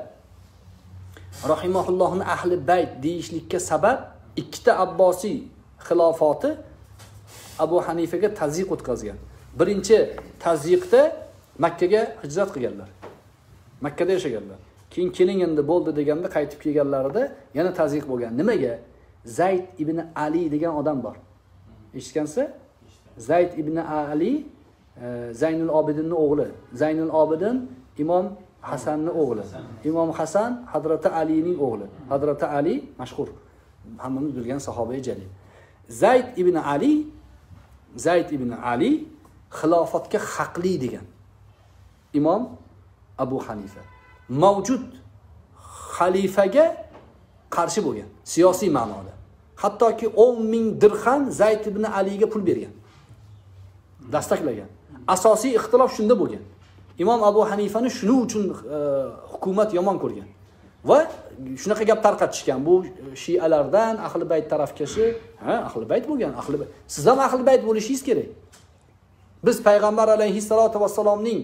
rahimahullohning ahli bayt deyishlikka sabab ikkita Abbosiy xilofati Abu Hanifaga tazyiq o'tkazgan. Birinchi tazyiqda Makkaga hijrat qilganlar. Makkada yashaganlar. Keyin keling endi bo'ldi deganda qaytib kelganlarida yana tazyiq bo'lgan. Nimaga? Zayd ibn Ali degan odam bor. Eshitgansiz? Zayd ibn Ali Zaynul Obidinning o'g'li. Zaynul Obidin Imom Hasanning o'g'li. Imom Hasan Hazrati Alining o'g'li. Hazrati Ali mashhur, hammamiz bilgan sahobai jalil. Zayd ibn Ali Zayd ibn Ali xilofatga haqli degan Imom Abu Hanifa mavjud xalifaga qarshi bo'lgan siyosiy ma'noda. Hattoki o'n ming dirham Zayd ibn Aliga pul bergan. Dastaklagan. Asosiy ixtilof shunda bo'lgan. Imom Abu Hanifani shuning uchun hukumat yomon ko'rgan. Va shunaqa gap tarqatishgan. Bu shialardan ahli bayt tarafkashi, ha, ahli bayt bo'lgan, ahli bayt. Siz ham ahli bayt bo'lishingiz kerak. Biz payg'ambar alayhissalatu vassalomning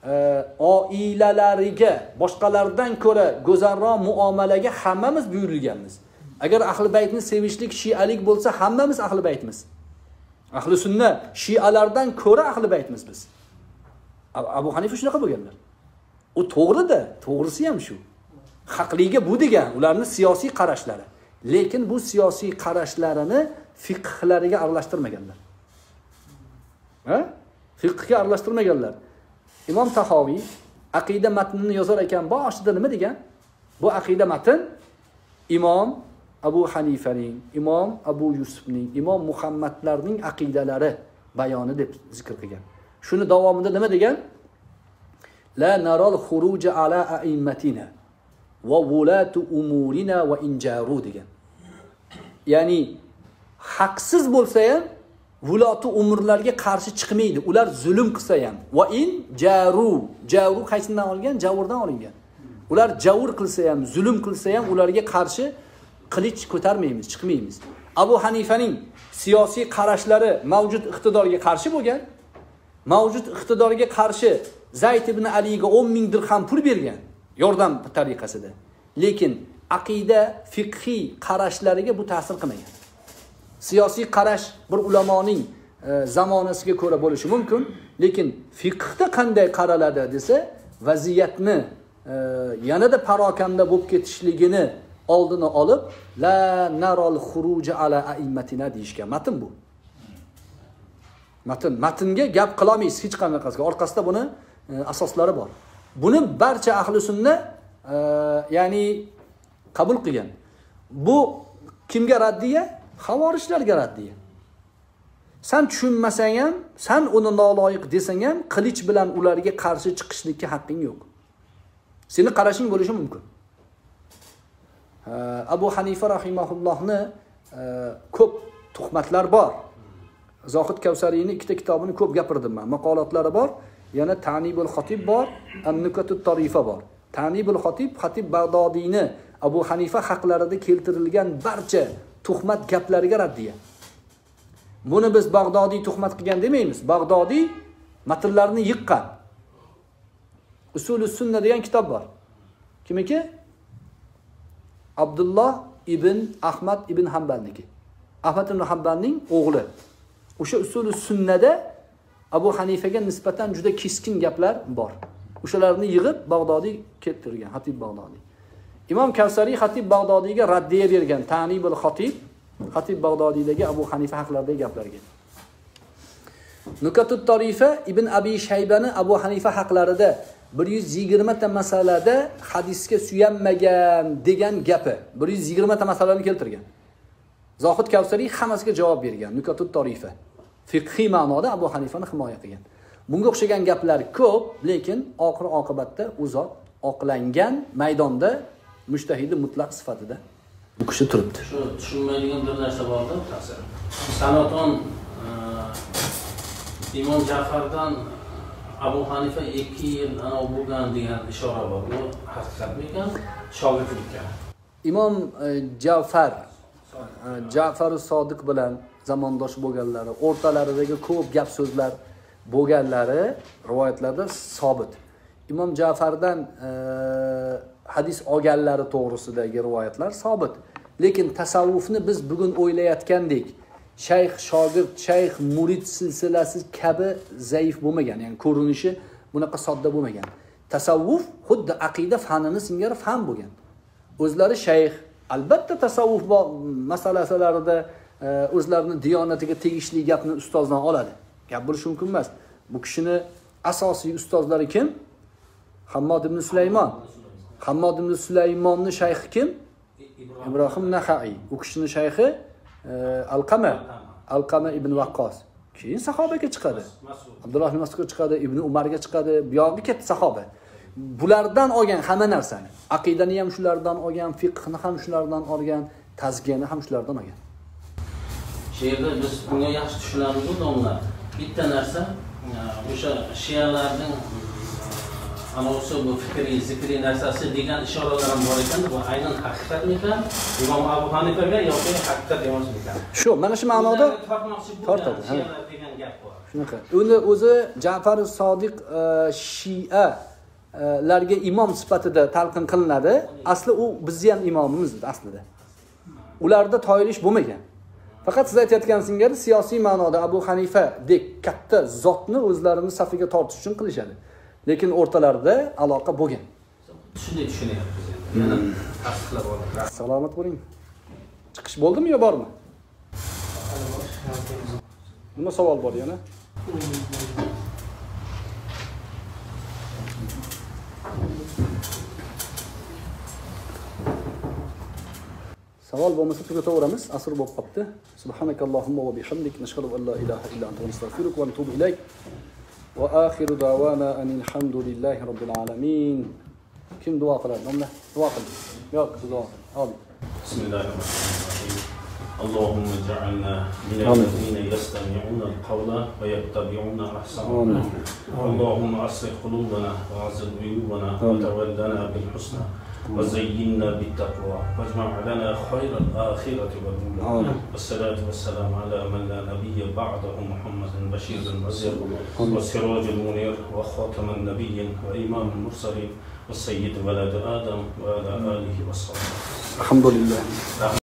oilalariga boshqalardan ko'ra go'zalroq muomalaga hammamiz buyurilganmiz. Agar ahli baytni sevishlik shialik bo'lsa, hammamiz ahli baytmiz. Ahli sunna shialardan ko'ra ahli baytmiz biz. Abu Hanifa shunaqa bo'lganlar. U to'g'ri-da, to'g'risi ham shu. Haqliga bu degan ularning siyosiy qarashlari. Lekin bu siyosiy qarashlarini fiqhlariga aralashtirmaganlar. Ha? Fiqhga aralashtirmaganlar. Imom Tahoviy aqida matnini yozar ekan, boshida nima degan? Bu aqida matn Imom Abu Hanifaning, Imom Abu Yusufning, Imom Muhammadlarning aqidalari bayoni deb zikr qilgan. Shuni davomida nima degan? La naral xuruj ala a'immatina va wulatu umurina va injaru degan. Ya'ni haqsiz bo'lsa ham vuloti umurlarga qarshi chiqmaydi. Ular zulm qilsa ham. Va in jaru, jaru qaysidan olgan? Javurdan olingan. Ular javur qilsa ham, zulm qilsa ham ularga qarshi qilich ko'tarmaymiz, chiqmaymiz. Abu Hanifaning siyosiy qarashlari mavjud iqtidorga qarshi bo'lgan. Mavjud iqtidorga qarshi Zayd ibn Aliga o'n ming dirham pul bergan, yordam tariqasida. Lekin aqida, fiqhiy qarashlariga bu ta'sir qilmagan. Siyosiy qarash bir ulamoning e, zamonasiga ko'ra bo'lishi mumkin, lekin fiqhda qanday qaraladi desa, vaziyatni e, yanada parokanda bo'lib ketishligini oldini olib, la naral xuruj ala a'immatina deyishgan. Matn bu. Matn, matnga gap qilolmaysiz hech qanday qasga. Orqasida buni e, asoslari bor. Buni barcha ahli sunna e, ya'ni qabul qilgan. Bu kimga raddiya? Xavorishlarga raddiya. Sen tushunmasang ham, sen uni noloyiq desang ham, qilich bilan ularga qarshi chiqishlikka haqqing yo'q. Seni qarashing bo'lishi mumkin. Abu Hanifa rahimahullohni ko'p tuhmatlar bor. Zohid Kavsariyning ikkita kitobini ko'p gapirdim men. Maqolatlari bor, yana Ta'nibul Xatib bor, An-Nukatut Tarifa bor. Ta'nibul Xatib Xatib Bag'dodiyni Abu Hanifa haqlarida keltirilgan barcha tuhmat gaplariga raddiya. Buni biz Bag'dodiy tuhmat qilgan demaymiz. Bag'dodiy matnlarni yiqqan. Usulus Sunna degan kitob bor. Kimniki? Abdullah ibn Ahmad ibn Hanbalniki. Ahmad ibn Hanbalning o'g'li. O'sha Usulus Sunnada Abu Hanifaga nisbatan juda keskin gaplar bor. O'shalarni yig'ib Bag'dodiy keltirgan, Xatib Bag'dodiy. imom Kavsariy Xatib Bag'dodiyga raddiya bergan, Ta'nibul Xatib Xatib Bag'dodiydagi Abu Hanifa haqlaridagi gaplarga. Nukatut Tarifa Ibn Abi Shaybani Abu Hanifa haqlarida bir yuz yigirma ta masalada hadisga suyanmagan degan gapi bir yuz yigirma ta masalani keltirgan. Zohid Kavsariy hammasiga javob bergan. Nukatut Tarifa fiqhiy ma'noda Abu Hanifani himoya qilgan. Bunga o'xshagan gaplar ko'p, lekin oxir oqibatda u zot oqlangan maydonda mujtahidi mutlaq sifatida bu kishi turibdi. Shu tushunmaydigan bir narsa borda, ta'sir. Sanoton Imom Ja'fardan Abu Hanifa ikki yil anov bo'lgan degan ishora bor. Bu haqiqatmi ekan? Shogirdlikka. Imom Ja'far Ja'far Sodiq bilan zamondosh bo'lganlari, o'rtalaridagi ko'p gap so'zlar bo'lganlari rivoyatlarda sobit. Imom Ja'fardan e, hadis olganlari to'g'risidagi rivoyatlar sobit. Lekin tasavvufni biz bugun o'ylayotgandek shayx shogird, shayx murid silsilasi kabi zaif bo'lmagan, ya'ni ko'rinishi bunaqa sodda bo'lmagan. Tasavvuf xuddi aqida fanini singari fan bo'lgan. O'zlari shayx, albatta tasavvuf masalalarida o'zlarining diyonatiga tegishli gapni ustozdan oladi. Gap bo'lishi mumkin emas. Bu kishini asosiy ustozlari kim? Hammod ibn Sulaymon. Hammod ibn Sulaymonning shayxi kim? Ibrohim Naxai. U kishining shayxi Alqama, Alqama ibn Waqqos. Keyin sahobaga chiqadi. Abdulloh ibn Mas'udga chiqadi, Ibn Umarga chiqadi, bu yog'i katta sahoba. Bulardan olgan hamma narsani, aqidani ham shulardan olgan, fiqhni ham shulardan olgan, tazkiyani ham shulardan olgan. She'rda biz bunga yaxshi tushunamiz domlar. Bitta narsa, o'sha shiyalarning anosi bu fikriy, zikriy narsasi degan ishoralar ham bor ekan. Bu aynan haqiqatmi ekan? Imom Abu Hanifaga yoki haqiqat emasmi ekan? Shu, mana shu ma'noda tortadi. Shiyalar degan gap bor. Shunaqa. Uni o'zi Ja'far Sodiq Shia larga imom sifatida talqin qilinadi. Asli u bizni ham imomimiz aslida. Ularda toyilish bo'lmagan. Faqat siz aytayotgan singari siyosiy ma'noda Abu Hanifa dek katta zotni o'zlarini safiga tortish uchun qilishadi. Lekin o'rtalarida aloqa bo'lgan. Shunday tushunyapmiz endi. Yana tasdiqlab olamiz. Salomat bo'ling. Chiqish bo'ldimi yo bormi? Nima savol bor yana? savol bo'lmasa tugataveramiz. Asr bo'lib qopti. Subhanakallohumma va bihamdik nashhadu an la ilaha illa anta nastaghfiruka va natubu ilayk. Va akhiru da'wana anil hamdulillahi robbil alamin. Kim duo qiladi? Domla duo qil. Yo'q, duo. Amin. Bismillahirrahmanirrahim. اللهم اجعلنا من الذين يستمعون القول ويتبعون احسنه. اللهم اصلح قلوبنا واعزل عيوبنا وتولنا بالحسنى وزينا بالتقوى واجمع لنا خير الآخرة والأولى. والصلاة والسلام على من لا نبي بعده محمد بشير النذير والسراج المنير وخاتم النبيين وإمام المرسلين والسيد ولد آدم وعلى آله وصحبه. الحمد لله.